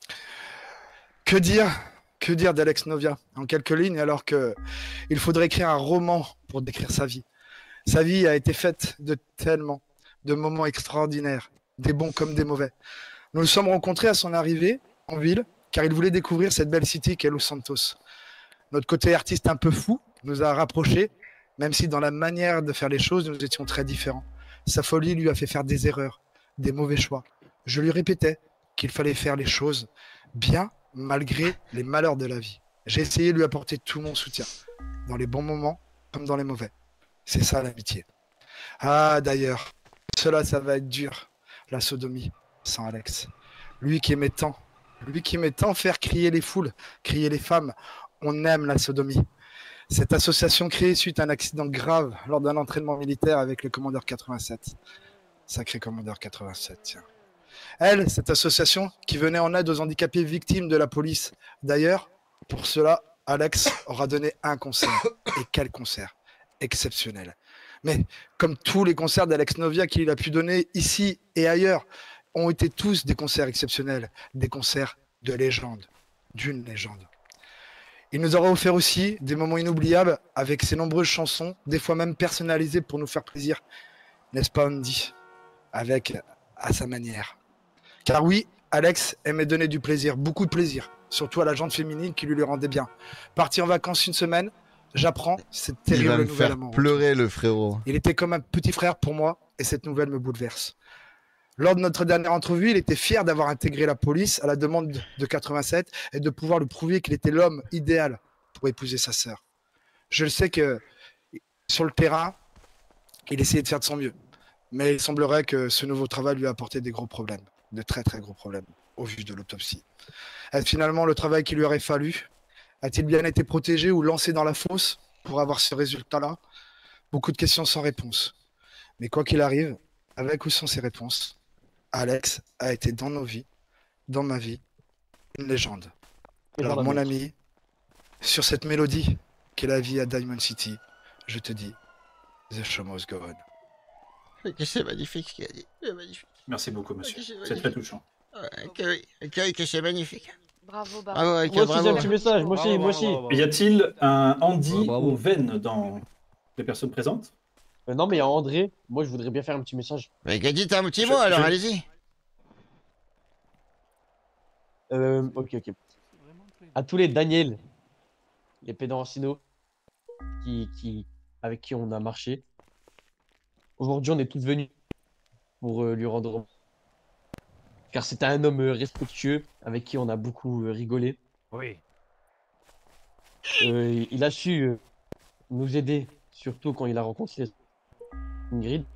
Que dire d'Alex Novia en quelques lignes alors que il faudrait écrire un roman pour décrire sa vie. Sa vie a été faite de tellement de moments extraordinaires, des bons comme des mauvais. Nous nous sommes rencontrés à son arrivée en ville car il voulait découvrir cette belle city qu'est Los Santos. Notre côté artiste un peu fou nous a rapprochés, même si dans la manière de faire les choses, nous étions très différents. Sa folie lui a fait faire des erreurs, des mauvais choix. Je lui répétais qu'il fallait faire les choses bien malgré les malheurs de la vie. J'ai essayé de lui apporter tout mon soutien, dans les bons moments comme dans les mauvais. C'est ça l'amitié. Ah d'ailleurs, ça va être dur, la sodomie, sans Alex. Lui qui aimait tant faire crier les foules, crier les femmes. On aime la sodomie. Cette association créée suite à un accident grave lors d'un entraînement militaire avec le commandeur 87. Sacré commandeur 87, tiens. Elle, cette association qui venait en aide aux handicapés victimes de la police. D'ailleurs, pour cela, Alex aura donné un concert. Et quel concert! Exceptionnel. Mais comme tous les concerts d'Alex Novia qu'il a pu donner ici et ailleurs, ont été tous des concerts exceptionnels, des concerts de légende, d'une légende. Il nous aura offert aussi des moments inoubliables avec ses nombreuses chansons, des fois même personnalisées pour nous faire plaisir. N'est-ce pas, Andy? Avec à sa manière. Car oui, Alex aimait donner du plaisir, beaucoup de plaisir, surtout à la gente féminine qui lui le rendait bien. Parti en vacances une semaine, j'apprends cette Il va terrible me nouvelle à faire mon pleurer le frérot. Il était comme un petit frère pour moi et cette nouvelle me bouleverse. Lors de notre dernière entrevue, il était fier d'avoir intégré la police à la demande de 87 et de pouvoir lui prouver qu'il était l'homme idéal pour épouser sa sœur. Je le sais que sur le terrain, il essayait de faire de son mieux. Mais il semblerait que ce nouveau travail lui a apporté des gros problèmes, de très très gros problèmes, au vu de l'autopsie. Est-ce finalement le travail qu'il lui aurait fallu? A-t-il bien été protégé ou lancé dans la fosse pour avoir ce résultat-là? Beaucoup de questions sans réponse. Mais quoi qu'il arrive, avec ou sans ces réponses, Alex a été dans nos vies, dans ma vie, une légende. Alors mon ami, sur cette mélodie qu'est la vie à Diamond City, je te dis, The show must go on. C'est magnifique ce qu'il a dit, c'est magnifique. Merci beaucoup, monsieur. C'est C'est très touchant. Que c'est magnifique. Bravo, Bravo, Baron. Moi aussi, j'ai un petit message, moi aussi, moi aussi. Y a-t-il un Andy ou Ven dans les personnes présentes? Non, mais il y a André. Moi, je voudrais bien faire un petit message. Mais dites un petit mot alors, allez-y. Ok. À tous les Daniel, les pédants Arsino, avec qui on a marché. Aujourd'hui, on est tous venus pour lui rendre hommage. Car c'était un homme respectueux, avec qui on a beaucoup rigolé. Oui. Il a su nous aider, surtout quand il a rencontré Ingrid.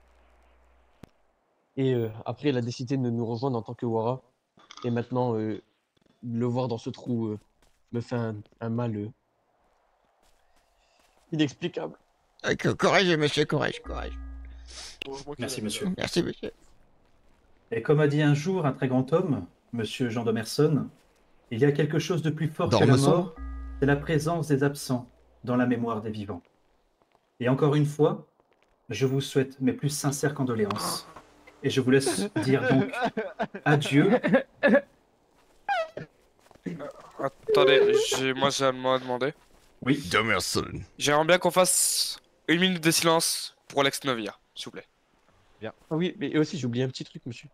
Et après, il a décidé de nous rejoindre en tant que Wara. Et maintenant, le voir dans ce trou me fait un mal inexplicable. Courage, monsieur, courage. Merci, monsieur. Merci, monsieur. Et comme a dit un jour un très grand homme, monsieur Jean Domerson, il y a quelque chose de plus fort que la Dormeson. mort, c'est la présence des absents dans la mémoire des vivants. Et encore une fois, je vous souhaite mes plus sincères condoléances. Et je vous laisse dire donc adieu. Attendez, moi j'ai un mot à demander. Oui. Demerson. J'aimerais bien qu'on fasse 1 minute de silence pour Alex Novia, s'il vous plaît. Bien. Ah oui, mais aussi j'ai oublié un petit truc, monsieur.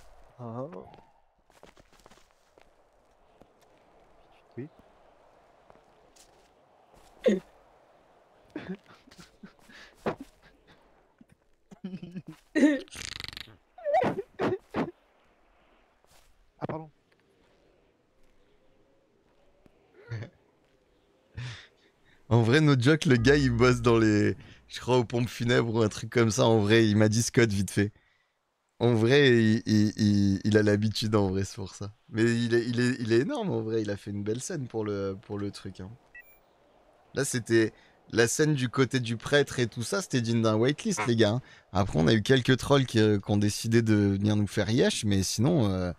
Oui. Ah pardon. En vrai, no joke, le gars il bosse dans les. Je crois aux pompes funèbres ou un truc comme ça. En vrai, il m'a dit Scott vite fait. En vrai, il a l'habitude en vrai, c'est pour ça. Mais il est énorme en vrai. Il a fait une belle scène pour le truc. Hein. Là, c'était la scène du côté du prêtre et tout ça. C'était digne d'un waitlist, les gars. Hein. Après, on a eu quelques trolls qui ont décidé de venir nous faire yesh, mais sinon.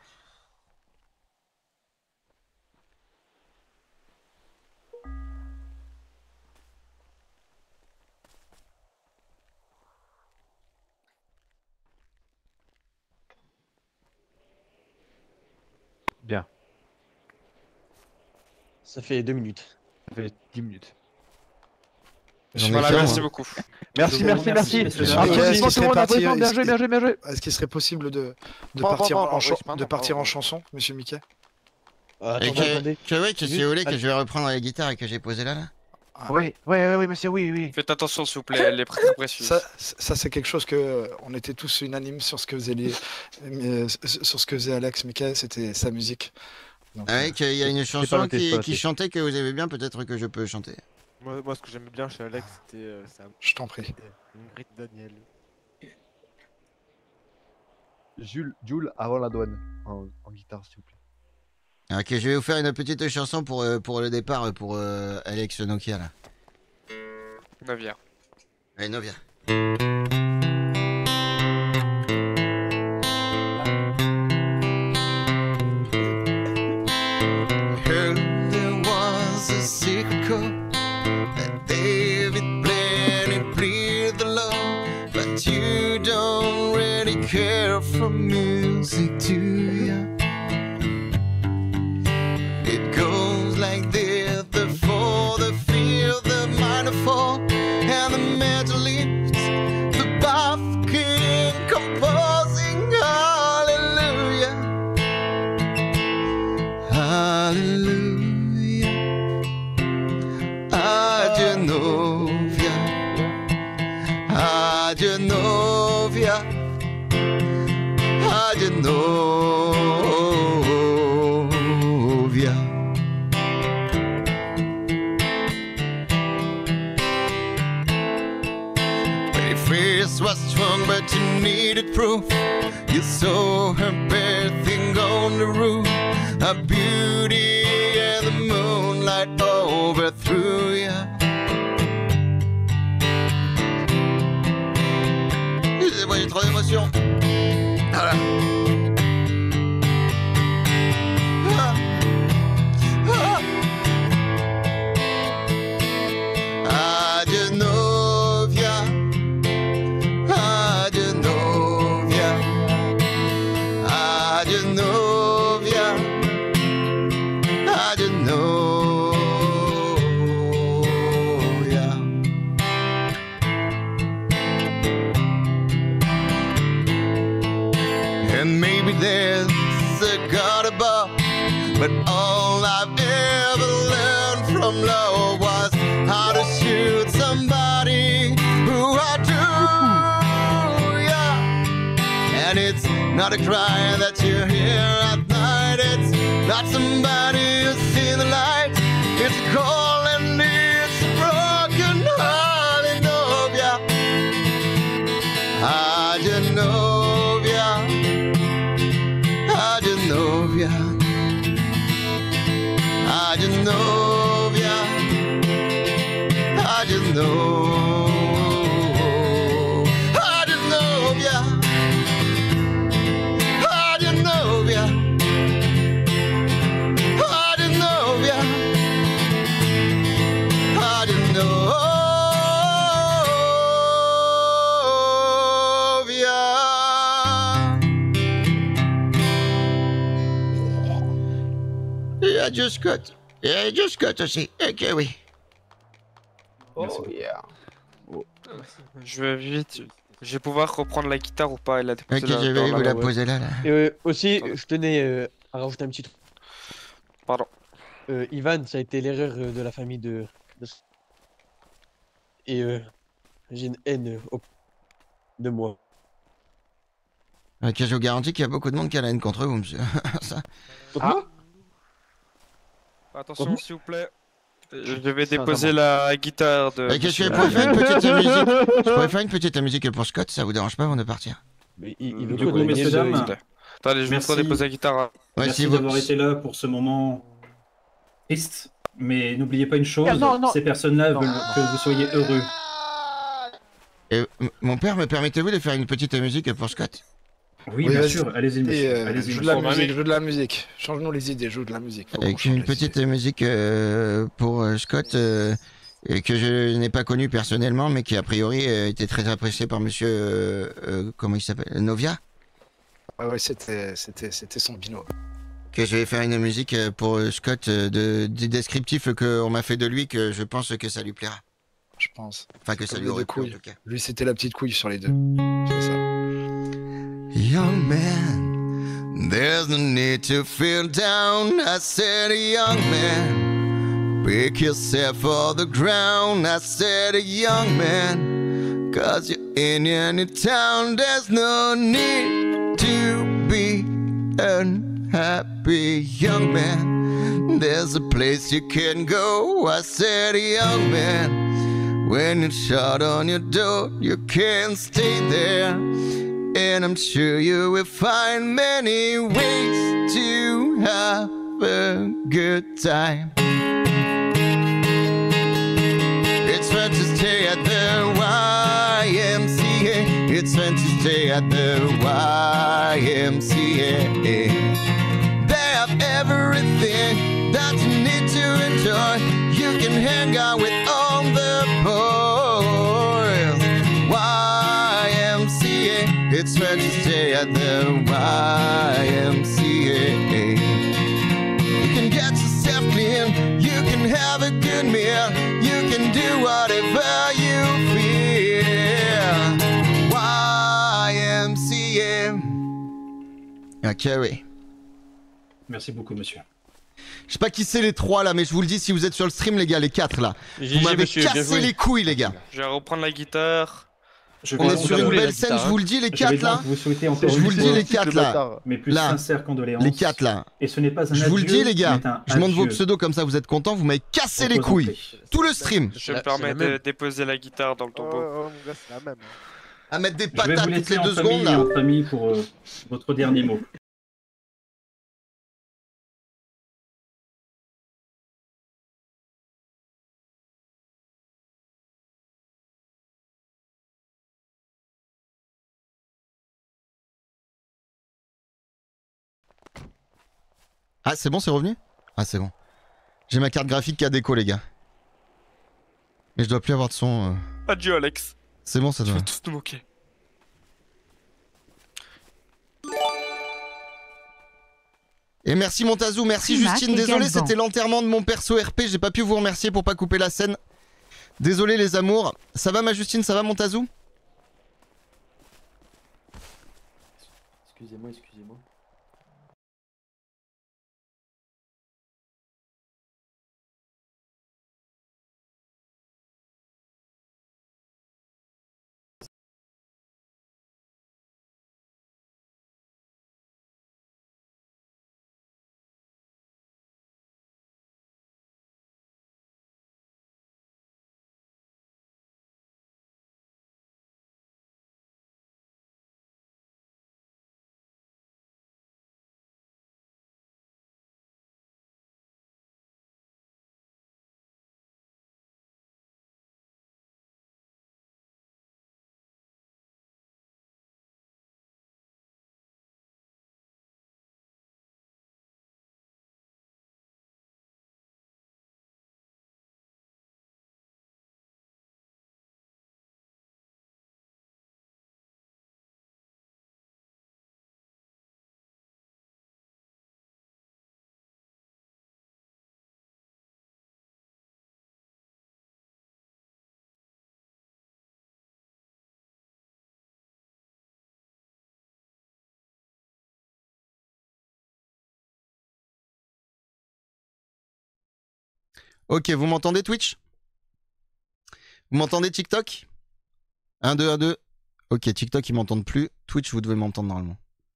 Bien. Ça fait 2 minutes. Ça fait 10 minutes. Voilà, merci beaucoup. Merci. Est-ce qu'il serait possible de partir en chanson, monsieur Mickey? Et que si vous voulez que je vais reprendre la guitare et que j'ai posé là. Oui, monsieur, oui. Faites attention, s'il vous plaît, elle est très précieuse. Ça c'est quelque chose que on était tous unanimes sur ce que faisait Alex Mickey, c'était sa musique. Donc, qu'il y a une chanson qui chantait que vous aimez bien, peut-être que je peux chanter. Moi, ce que j'aimais bien chez Alex, c'était. Je t'en prie. Ingrid Daniel. Jules avant la douane, en guitare, s'il vous plaît. Ok, je vais vous faire une petite chanson pour le départ, pour Alex Nokia là. Novia. Allez, Novia. Heard there was a secret that David played and plead the law, but you don't really care for music, do ya? It goes like this: the fall, the feel, the minor fall, and the major lifts, the buffking, composing, hallelujah, hallelujah, adieu Novia, adieu Novia, adieu Novia. Her face was strong, but you needed proof. You saw her bathing on the roof, her beauty and the moonlight overthrew ya. Excusez-moi, j'ai trop d'émotion. Voilà. Adieu Novia, adieu Novia, adieu Novia, adieu Novia. And maybe there's a God above, but all I've ever learned from love was how to shoot somebody who I do, yeah. And it's not a cry that you hear at night, it's not somebody who's seen the light, it's a call and it's a broken heart in Novia. Adieu Novia, adieu Novia, adieu Novia, adieu Novia, adieu Novia, adieu Novia, adieu Novia. adieu Scott. Et adieu Scott aussi. Ok, oui. Oh yeah. Je vais vite. Je vais pouvoir reprendre la guitare ou pas et la déposer Ok, là, je vais dans vous la ouais. poser là. Et aussi, je tenais à rajouter un petit truc. Pardon. Ivan, ça a été l'erreur de la famille de... Et j'ai une haine de moi. Ok, je vous garantis qu'il y a beaucoup de monde qui a la haine contre vous, monsieur. Ça. Attention, s'il vous plaît. Je vais déposer la guitare de. Qu'est-ce que je pourrais faire une petite musique? Je pourrais faire une petite musique pour Scott, ça vous dérange pas avant de partir? Mais il Du coup, messieurs, dames, attendez, je vais merci. déposer la guitare. Merci d'avoir été là pour ce moment triste. Mais n'oubliez pas une chose, Non. ces personnes-là veulent que vous soyez heureux. Et, mon père, me permettez-vous de faire une petite musique pour Scott? Oui, bien sûr, allez-y, monsieur. Allez-y, Joue de la musique, joue de la musique. Change-nous les idées, joue de la musique. Avec une petite musique pour Scott et que je n'ai pas connu personnellement, mais qui a priori était très apprécié par monsieur. Comment il s'appelle? Novia? Ouais, c'était son binôme. Que je vais faire une musique pour Scott du descriptif qu'on m'a fait de lui, que je pense que ça lui plaira. Je pense. Enfin, que ça lui aurait plu en tout cas. Lui, c'était la petite couille sur les deux. C'est ça. Young man, there's no need to feel down. I said, young man, pick yourself off the ground. I said, young man, cause you're in any town. There's no need to be unhappy, young man. There's a place you can go. I said, young man, when it's shut on your door, you can't stay there. And I'm sure you will find many ways to have a good time. It's fun to stay at the YMCA. It's fun to stay at the YMCA. They have everything that you need to enjoy. You can hang out with all the boys. YMCA. It's fun to stay at the YMCA. You can get yourself clean, you can have a good meal, you can do whatever you feel. YMCA. Ok, oui. Merci beaucoup, monsieur. Je sais pas qui c'est les trois là, mais je vous le dis si vous êtes sur le stream, les gars, les quatre là. Vous m'avez cassé les couilles, les gars. Je vais reprendre la guitare. On est sur une belle scène, je vous le dis, les quatre là. Je vous le dis, les quatre là. Mes plus Là. sincères condoléances. Les quatre là. Et ce n'est pas un Je vous le dis, les gars. mais un Je montre vos adieu. pseudos comme ça, vous êtes contents, vous m'avez cassé les couilles. Tout le stream. Je me permets de déposer la guitare dans le tombeau. mon gars, c'est la même. À mettre des Je vais patates vous toutes laisser les en 2 famille secondes et là. entre amis pour votre dernier mot. Ah, c'est bon, c'est revenu? Ah, c'est bon. J'ai ma carte graphique qui a déco, les gars. Mais je dois plus avoir de son. Adieu, Alex. C'est bon, ça Tu doit. vas tous nous moquer. Et merci Montazou, merci Primac Justine. Désolé, également. c'était l'enterrement de mon perso RP. J'ai pas pu vous remercier pour pas couper la scène. Désolé, les amours. Ça va, ma Justine? Ça va, Montazou? Excusez-moi. Ok, vous m'entendez Twitch? Vous m'entendez TikTok? 1, 2, 1, 2. Ok, TikTok, ils m'entendent plus. Twitch, vous devez m'entendre normalement.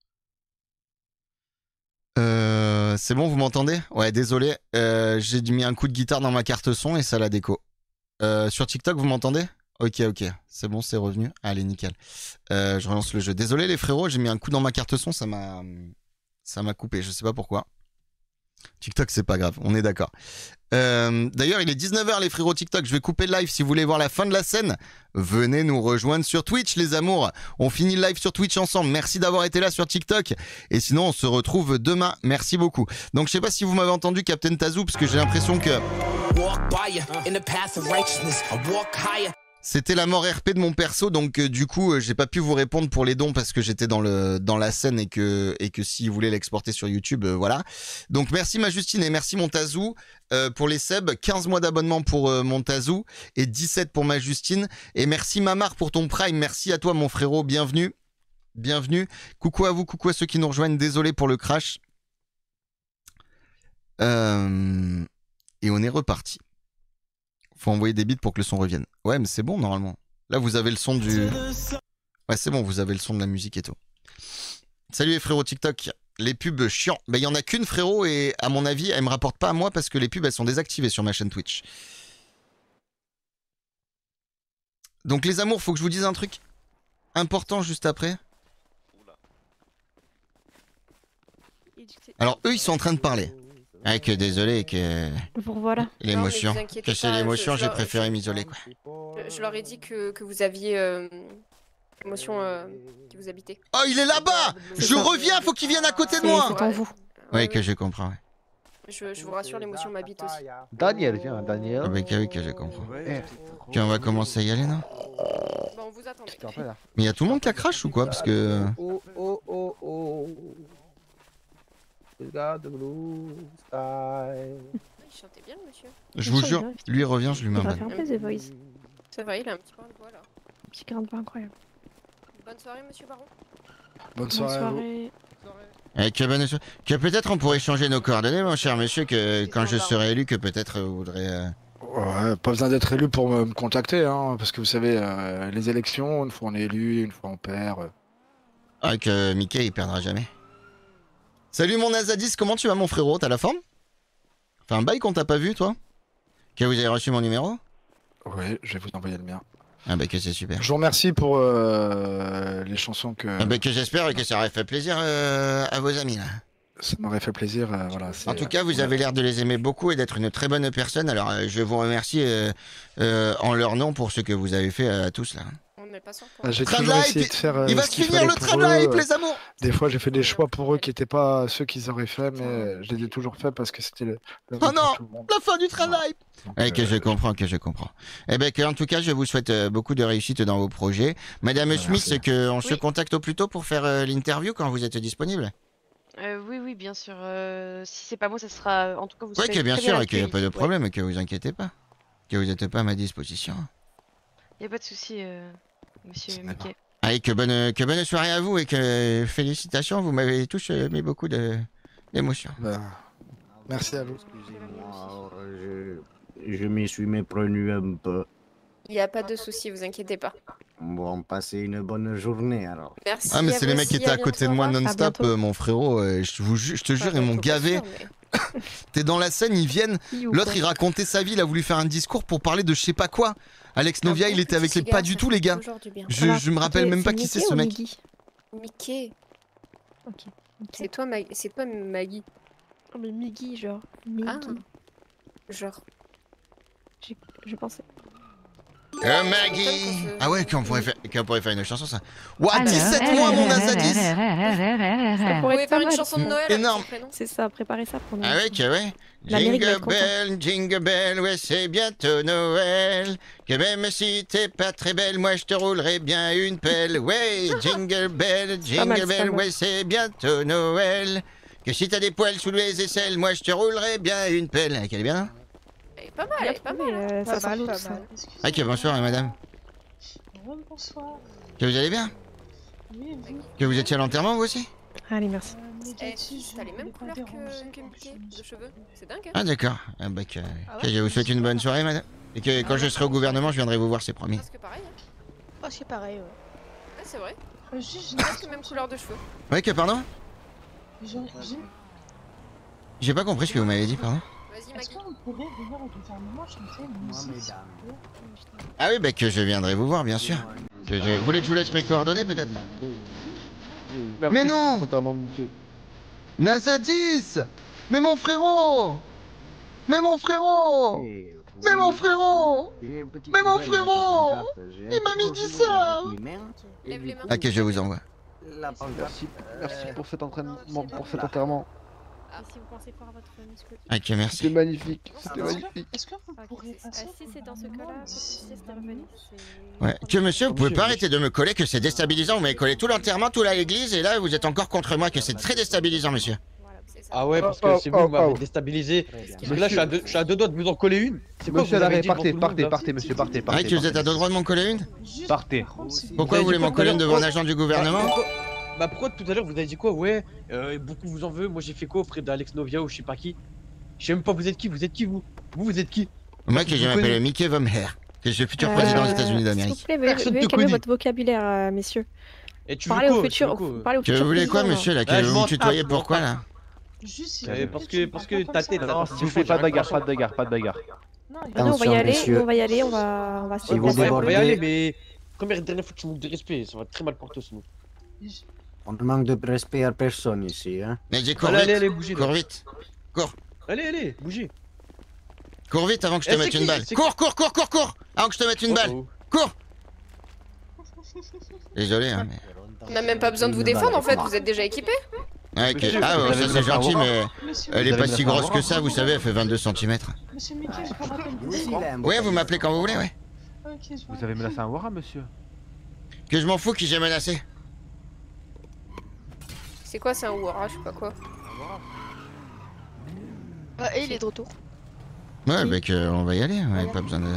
C'est bon, vous m'entendez? Ouais, désolé. J'ai mis un coup de guitare dans ma carte son et ça la déco. Sur TikTok, vous m'entendez? Ok, c'est bon, c'est revenu. Allez, nickel. Je relance le jeu. Désolé les frérots, j'ai mis un coup dans ma carte son, ça m'a coupé, je sais pas pourquoi. TikTok, c'est pas grave, on est d'accord. D'ailleurs, il est 19h les frérots TikTok, je vais couper le live. Si vous voulez voir la fin de la scène, venez nous rejoindre sur Twitch les amours. On finit le live sur Twitch ensemble. Merci d'avoir été là sur TikTok. Et sinon, on se retrouve demain. Merci beaucoup. Donc, je sais pas si vous m'avez entendu, Captain Tazou, parce que j'ai l'impression que... C'était la mort RP de mon perso, donc du coup, j'ai pas pu vous répondre pour les dons parce que j'étais dans la scène et que s'ils voulaient l'exporter sur YouTube, voilà. Donc merci ma Justine et merci mon Tazou pour les subs, 15 mois d'abonnement pour mon Tazou et 17 pour ma Justine. Et merci Mamar pour ton Prime, merci à toi mon frérot, bienvenue. Bienvenue. Coucou à vous, coucou à ceux qui nous rejoignent, désolé pour le crash. Et on est reparti. Faut envoyer des bits pour que le son revienne. Ouais, mais c'est bon normalement. Là, vous avez le son du... Ouais, c'est bon, vous avez le son de la musique et tout. Salut les frérots TikTok. Les pubs chiants. Bah, il y en a qu'une frérot et à mon avis, elle me rapporte pas à moi parce que les pubs, elles sont désactivées sur ma chaîne Twitch. Donc les amours, faut que je vous dise un truc important juste après. Alors eux, ils sont en train de parler. Ah que désolé que... Voilà. L'émotion. Que c'est l'émotion, j'ai préféré m'isoler quoi. Je leur ai dit que vous aviez l'émotion qui vous habitait. Oh il est là-bas. Je reviens, faut qu'il vienne à côté de moi. C'est en vous. Ouais que je comprends. Ouais. Je vous rassure, l'émotion m'habite aussi. Daniel, viens, Daniel. Ah bah oui que je comprends. Ok, on va commencer à y aller non? Bon, on vous attendait. Mais y a tout le monde qui a crash ou quoi? Parce que... Oh. Regarde the blue sky. Il chantait bien le monsieur. Je vous jure, lui il revient, je lui mets un ban. C'est vrai, il a un petit peu de voix là. Un petit grain de voix incroyable. Bonne soirée monsieur Baron. Bonne soirée à vous. Que peut-être on pourrait changer nos coordonnées mon cher monsieur, que quand je serai élu, que peut-être vous voudrez... Ouais, pas besoin d'être élu pour me contacter, hein, parce que vous savez, les élections, une fois on est élu, une fois on perd. Ah que Mickey il perdra jamais. Salut mon Azadis, comment tu vas mon frérot? T'as la forme? Fait un bail qu'on t'a pas vu toi? Que vous avez reçu mon numéro? Oui, je vais vous envoyer le mien. Ah bah que c'est super. Je vous remercie pour les chansons que... Ah bah que j'espère que ça aurait fait plaisir à vos amis là. Ça m'aurait fait plaisir, voilà. En tout cas, vous avez l'air de les aimer beaucoup et d'être une très bonne personne, alors je vous remercie en leur nom pour ce que vous avez fait à tous là. J'ai toujours essayé de faire il va se finir le tramlight, les amours. Des fois, j'ai fait des choix pour eux qui n'étaient pas ceux qu'ils auraient fait, mais je les ai toujours fait parce que c'était le oh non, la fin du travail. Ouais, que je comprends. Eh ben, en tout cas, je vous souhaite beaucoup de réussite dans vos projets. Madame Smith, qu'on se contacte au plus tôt pour faire l'interview quand vous êtes disponible. Oui, bien sûr. Si c'est pas moi, ça sera en tout cas vous. Oui, que bien sûr, et qu'il n'y a pas de problème, et que vous inquiétez pas. Que vous n'êtes pas à ma disposition. Il n'y a pas de souci, monsieur Mickey. Allez, que bonne soirée à vous et que félicitations, vous m'avez tous mis beaucoup d'émotions. Merci à vous. Excusez-moi, je m'y suis méprenu un peu. Il n'y a pas de souci, vous inquiétez pas. Bon, passez une bonne journée alors. Merci. Ah mais c'est les mecs qui étaient à côté de moi non-stop, mon frérot. Je te jure, ils m'ont gavé. T'es dans la scène, ils viennent. L'autre, il racontait sa vie, il a voulu faire un discours pour parler de je sais pas quoi. Alex Novia, il était avec les... Pas du tout, les gars. Je me rappelle même pas qui c'est ce mec. Mickey. Ok. C'est toi, Maggie. Oh, mais Miggy, genre. Miggy. Genre. Je pensais. Maggie. Ah ouais, qu'on pourrait faire une chanson ça. Ouah, 17 mois mon Azadis. Ça pourrait faire une chanson de Noël. Énorme. C'est ça, préparez ça pour Noël. Ah ouais, que ouais. Jingle bell, ouais c'est bientôt Noël. Que même si t'es pas très belle, moi je te roulerai bien une pelle. Ouais, jingle bell, ouais c'est bientôt Noël. Que si t'as des poils sous les aisselles, moi je te roulerai bien une pelle. Elle est bien? Pas mal, pas mal. Ça va, Ah, que bonsoir, madame. Bonsoir. Que vous allez bien? Oui. Que vous étiez à l'enterrement, vous aussi? Allez, merci. T'as les mêmes couleurs que Mickey de cheveux. C'est dingue, hein? Ah d'accord. Ah bah que je vous souhaite une bonne soirée, madame. Et que quand je serai au gouvernement, je viendrai vous voir, c'est promis. Presque pareil, hein? Oh, c'est pareil, ouais. Ouais, c'est vrai. J'ai presque les mêmes couleurs de cheveux. Ouais, que pardon? J'ai pas compris ce que vous m'avez dit, pardon. Vas-y, Maggie. Est-ce que vous pourrez venir au gouvernement chanter une musique? Ah oui, bah que je viendrai vous voir, bien sûr. Vous voulez que je vous laisse mes coordonnées, peut-être? Mais non! Nazadis! Mais mon frérot! Mais mon frérot! Mais mon frérot! Mais mon frérot! Il m'a mis dit ça! Ah que je vous envoie. Merci pour cet entraînement, pour cet enterrement. Si vous pensez pas à votre muscle. Ok, merci. C'était magnifique, c'était magnifique. Est-ce que vous pourriez passer? Si c'est dans ce cas-là, c'est revenu. Ouais, que monsieur, vous pouvez pas arrêter de me coller, que c'est déstabilisant. Vous m'avez collé tout l'enterrement, tout l'église, et là vous êtes encore contre moi, que c'est très déstabilisant, monsieur. Ah ouais, parce que c'est vous qui m'avez déstabilisé. Parce que là, je suis à deux doigts de vous en coller une. C'est quoi, monsieur, l'arrêt, partez, monsieur, partez. Ah, que vous êtes à deux droits de m'en coller une? Partez. Pourquoi vous voulez m'en coller une devant un agent du gouvernement? Bah pourquoi tout à l'heure vous avez dit quoi? Ouais, beaucoup vous en veut, moi j'ai fait quoi auprès d'Alex Novia ou je sais pas qui? Je sais même pas vous êtes qui vous? Vous êtes qui? Moi que je m'appelle Mickey Vomher, que je suis futur président des États-Unis d'Amérique. S'il vous plaît, veuillez calmer votre vocabulaire, messieurs. Et tu parlez au futur, parlez au futur. Que vous voulez quoi, monsieur, là? Que vous me tutoyez pourquoi, là? Juste parce que ta tête. Non, s'il vous plaît, pas de bagarre, pas de bagarre. Non, on va y aller, on va se déplacer. On va y aller, mais première et dernière fois que tu manques de respect, ça va très mal porter ce mot. On ne manque de respect à personne ici, hein. Mais dis, cours vite, allez, bougez. Cours vite. Cours. Allez, bougez. Cours vite avant que je te mette une balle. Cours avant que je te mette une balle. Cours. Désolé, hein, mais... On n'a même pas besoin de vous défendre, en fait, vous êtes déjà équipés. Ah, ok. Ah ouais, ça c'est gentil, mais elle est pas si grosse que ça, vous savez, elle fait 22 cm. Monsieur Mickey, je vous rappelle. Ouais, vous m'appelez quand vous voulez, ouais. Vous avez menacé un Wara, monsieur? Que je m'en fous qui j'ai menacé. C'est quoi, c'est un Wara, je sais pas quoi. Ah, et il est de retour. Ouais, bah on va y aller, ouais, pas besoin de...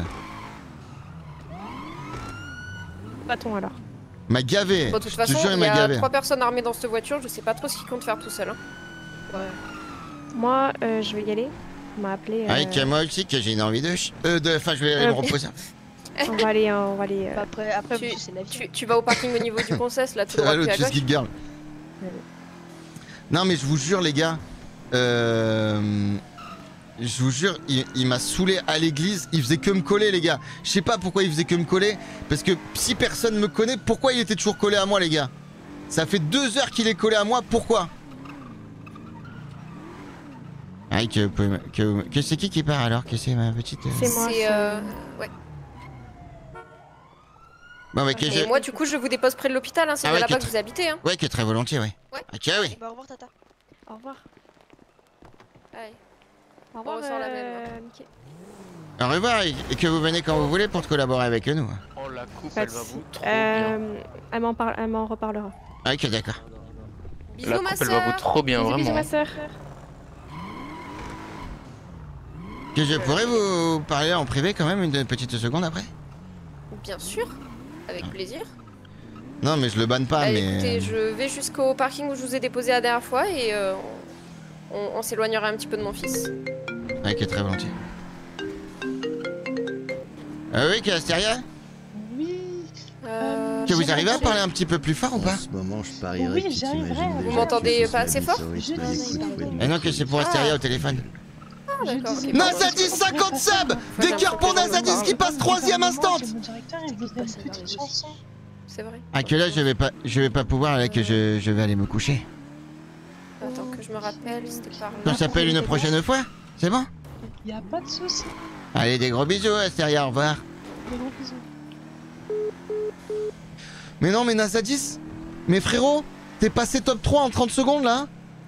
Bâton alors. M'a gavé. Bon, de toute façon, il y a 3 personnes armées dans cette voiture, je sais pas trop ce qu'ils comptent faire tout seul. Hein. Ouais. Moi, je vais y aller. On m'a appelé. Avec moi aussi, que j'ai une envie de... Enfin, je vais aller me reposer. On va aller. Après c'est la vie. Tu vas au parking au niveau du Concess, là, tout droit à gauche. Girl. Non, mais je vous jure, les gars. Je vous jure, il m'a saoulé à l'église, il faisait que me coller, les gars. Je sais pas pourquoi il faisait que me coller, parce que si personne me connaît, pourquoi il était toujours collé à moi, les gars? Ça fait 2 heures qu'il est collé à moi, pourquoi? Ah, que c'est qui part alors? Que c'est ma petite... C'est moi. Ouais. Bon, mais Et moi, du coup, je vous dépose près de l'hôpital, hein, c'est là-bas que vous habitez. Hein. Ouais, que très volontiers, ouais. Ouais. Ok, oui. Bah, au revoir, Tata. Au revoir. Allez. Au revoir, Mickey. Au revoir, et que vous venez quand vous voulez pour collaborer avec nous. Oh, la coupe, elle va vous trop bien. Elle m'en reparlera. Ok, d'accord. Bisous, la coupe, elle va vous trop bien, bisous, vraiment. Bisous, ma soeur. Que je pourrais vous parler en privé quand même une petite seconde après? Bien sûr, avec plaisir. Non, mais je le banne pas, mais... Écoutez, je vais jusqu'au parking où je vous ai déposé la dernière fois et on s'éloignera un petit peu de mon fils. Ok, très volontiers. Oui, Casteria? Oui. Que vous arrivez à parler un petit peu plus fort ou pas? En ce moment, je parierais Oui, que tu j'arriverai. t'imagines Vous déjà m'entendez que pas assez fort? Non, que c'est pour Asteria au téléphone. Ah, d'accord. Okay, Nazadis 50 subs! Des cœurs pour Nazadis qui passe 3ème instant! Mon directeur, il voudrait une petite chanson. C'est vrai. Ah, que là, je vais pas pouvoir, là, que je vais aller me coucher. Attends que je me rappelle, c'était par là. On s'appelle une prochaine fois? C'est bon? Y a pas de soucis. Allez, des gros bisous, Asteria, au revoir. Des gros bisous. Mais non, mais Nazadis? Mais frérot, t'es passé top 3 en 30 secondes, là?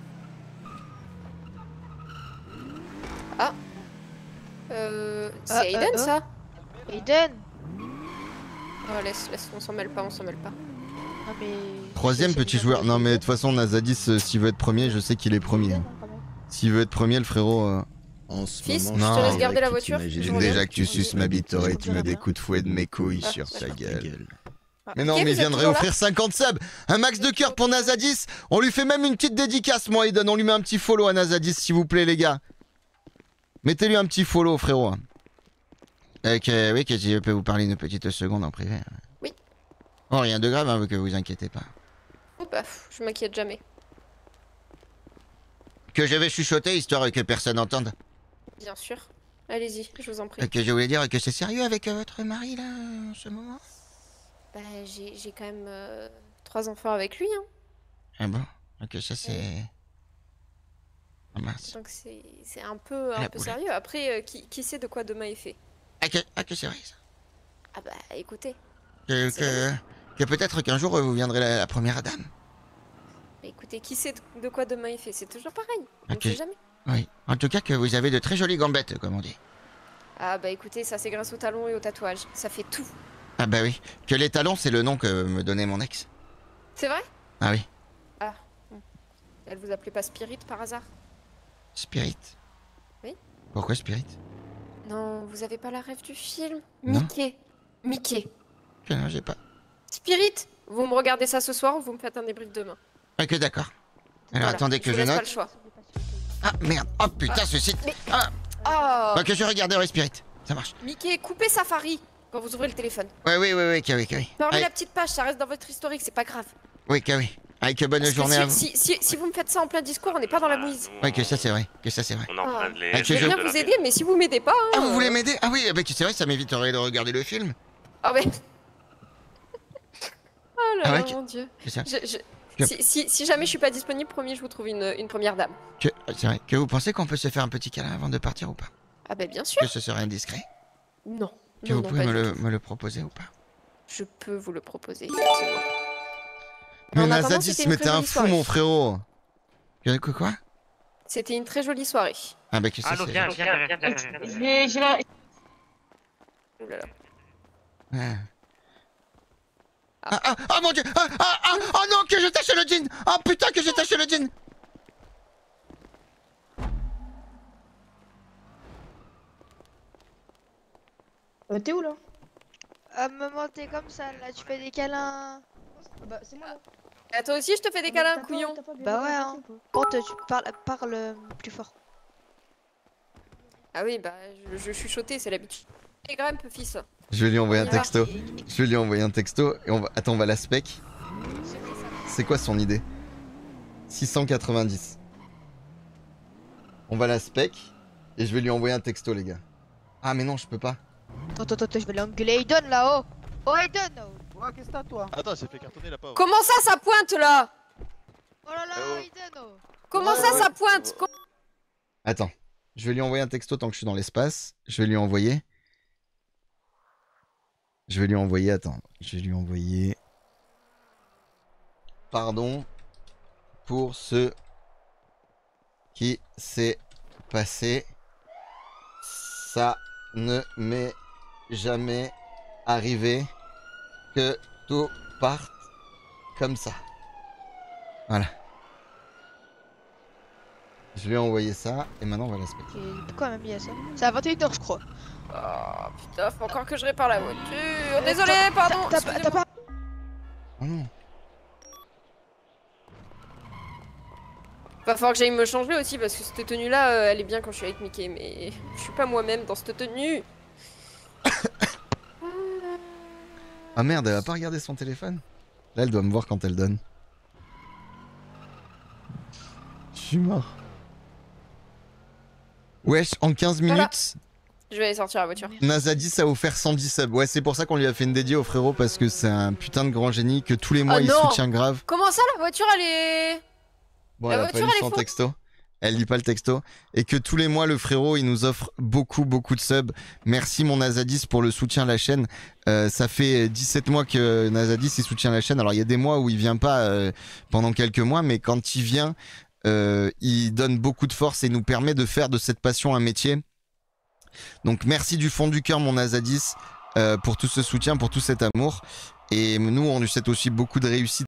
Ah. C'est Aiden, ça? Aiden. Oh, laisse, on s'en mêle pas. Non, mais... 3ème petit joueur. Non, mais de toute façon, Nazadis, s'il veut être premier, je sais qu'il est premier. S'il veut être premier, le frérot... En ce Fils, moment, je te laisse garder la voiture. Déjà que tu suces ma bite, tu me des coups de fouet de mes couilles sur ta gueule. Mais non, Ok, mais il vous vient êtes de toujours là réoffrir 50 subs. Un max de cœur pour Nazadis. On lui fait même une petite dédicace, moi, Eden. On lui met un petit follow à Nazadis, s'il vous plaît, les gars. Mettez-lui un petit follow, frérot. Oui, que je peux vous parler une petite seconde en privé. Oui. Oh, rien de grave, hein, que vous inquiétez pas. Oh, bah, je m'inquiète jamais. Que je vais chuchoter, histoire que personne n'entende. Bien sûr. Allez-y, je vous en prie. Que je voulais dire que c'est sérieux avec votre mari, là, en ce moment? Bah, j'ai quand même 3 enfants avec lui, hein. Ah bon? Ok, ça c'est... Ah mince. Donc c'est un peu sérieux. Après, qui sait de quoi demain est fait? Ah que c'est vrai, ça? Ah bah, écoutez. Que peut-être qu'un jour, vous viendrez la première dame. Écoutez, qui sait de quoi demain est fait? C'est toujours pareil. On ne Ok. sait jamais. Oui. En tout cas, que vous avez de très jolies gambettes, comme on dit. Ah bah écoutez, ça c'est grâce aux talons et aux tatouages. Ça fait tout. Ah bah oui. Que les talons, c'est le nom que me donnait mon ex. C'est vrai? Ah oui. Ah. Elle vous appelait pas Spirit par hasard? Spirit. Oui? Pourquoi Spirit? Non, vous avez pas la rêve du film? Non. Mickey. Que non, j'ai pas. Spirit! Vous me regardez ça ce soir ou vous me faites un débrief demain? Ok, d'accord. Alors Voilà, attendez que vous je laisse pas note. le choix. Ah merde. Oh putain, ce site. Mais- Ah. Oh! Bah, que je regardais Spirit. Ça marche. Mickey, coupez Safari quand vous ouvrez le téléphone. Oui, oui. Fermez Allez. la petite page, ça reste dans votre historique, c'est pas grave. Oui. Avec bonne Parce que journée à vous. si vous me faites ça en plein discours, on n'est pas dans la mouise. Oui, que ça c'est vrai. On est en train de les... Ah, Je vais bien vous aider, mais si vous m'aidez pas... Ah, vous voulez m'aider? Ah oui, bah, c'est vrai, ça m'éviterait de regarder le film. Ah ouais. Oh là Ah ouais, là, que- mon dieu. que ça- Si jamais je suis pas disponible, promis, je vous trouve une première dame. C'est vrai. Que vous pensez qu'on peut se faire un petit câlin avant de partir ou pas? Ah bah bien sûr. Que ce serait indiscret? Non. Que vous pouvez me le proposer ou pas? Je peux vous le proposer, effectivement. Mais En attendant, Nazadis, c'était une mais très t'es un jolie fou, soirée. mon frérot. Quoi? C'était une très jolie soirée. Ah bah que ça Allô, c'est... viens. J'ai la... Ouh là là. Ouais. Ah mon dieu! Oh non, que je tâche le jean! Oh putain, que je tâche le jean! T'es où là? Maman, t'es comme ça là, tu fais des câlins. Bah, c'est moi là. Ah, toi aussi, je te fais des câlins, couillon. Bah ouais, hein. Quand tu parles plus fort. Ah oui, bah je suis chuchotais, c'est l'habitude. Et grimpe, fils. Je vais lui envoyer un On ira. texto. Et on va... Attends, on va la spec. C'est quoi son idée? 690. On va la spec. Et je vais lui envoyer un texto, les gars. Ah mais non, je peux pas. Attends, je vais l'engueuler Aiden là-haut. Oh Aiden! Ouais, qu'est-ce que t'as toi? Attends, c'est fait cartonner la pauvre. Comment ça pointe là? Oh là là, Aiden! Comment ça pointe? Attends. Je vais lui envoyer un texto tant que je suis dans l'espace. Je vais lui envoyer. Attends. Je vais lui envoyer. Pardon pour ce qui s'est passé. Ça ne m'est jamais arrivé que tout parte comme ça. Voilà. Je lui ai envoyé ça et maintenant on va la specter. Pourquoi elle m'a mis à ça? C'est à 21h, je crois. Oh putain, faut encore que je répare la voiture. Désolé, pardon. T'as pas. Oh non. Va falloir que j'aille me changer aussi parce que cette tenue là, elle est bien quand je suis avec Mickey, mais je suis pas moi-même dans cette tenue. Ah merde, elle va pas regarder son téléphone? Là, elle doit me voir quand elle donne. Je suis mort. Wesh, en 15 minutes, Voilà. Je vais aller sortir la voiture. Nazadis a offert 110 subs. Ouais, c'est pour ça qu'on lui a fait une dédiée au frérot parce que c'est un putain de grand génie que tous les mois Oh il non. soutient grave. Comment ça, la voiture elle est. Bon, La elle a pas voiture, lu elle est son fausse. texto. Elle lit pas le texto. Et que tous les mois, le frérot, il nous offre beaucoup de subs. Merci mon Nazadis pour le soutien à la chaîne. Ça fait 17 mois que Nazadis, il soutient la chaîne. Alors, il y a des mois où il vient pas pendant quelques mois, mais quand il vient, il donne beaucoup de force et nous permet de faire de cette passion un métier. Donc, merci du fond du cœur, mon Nazadis, pour tout ce soutien, pour tout cet amour. Et nous, on lui souhaite aussi beaucoup de réussite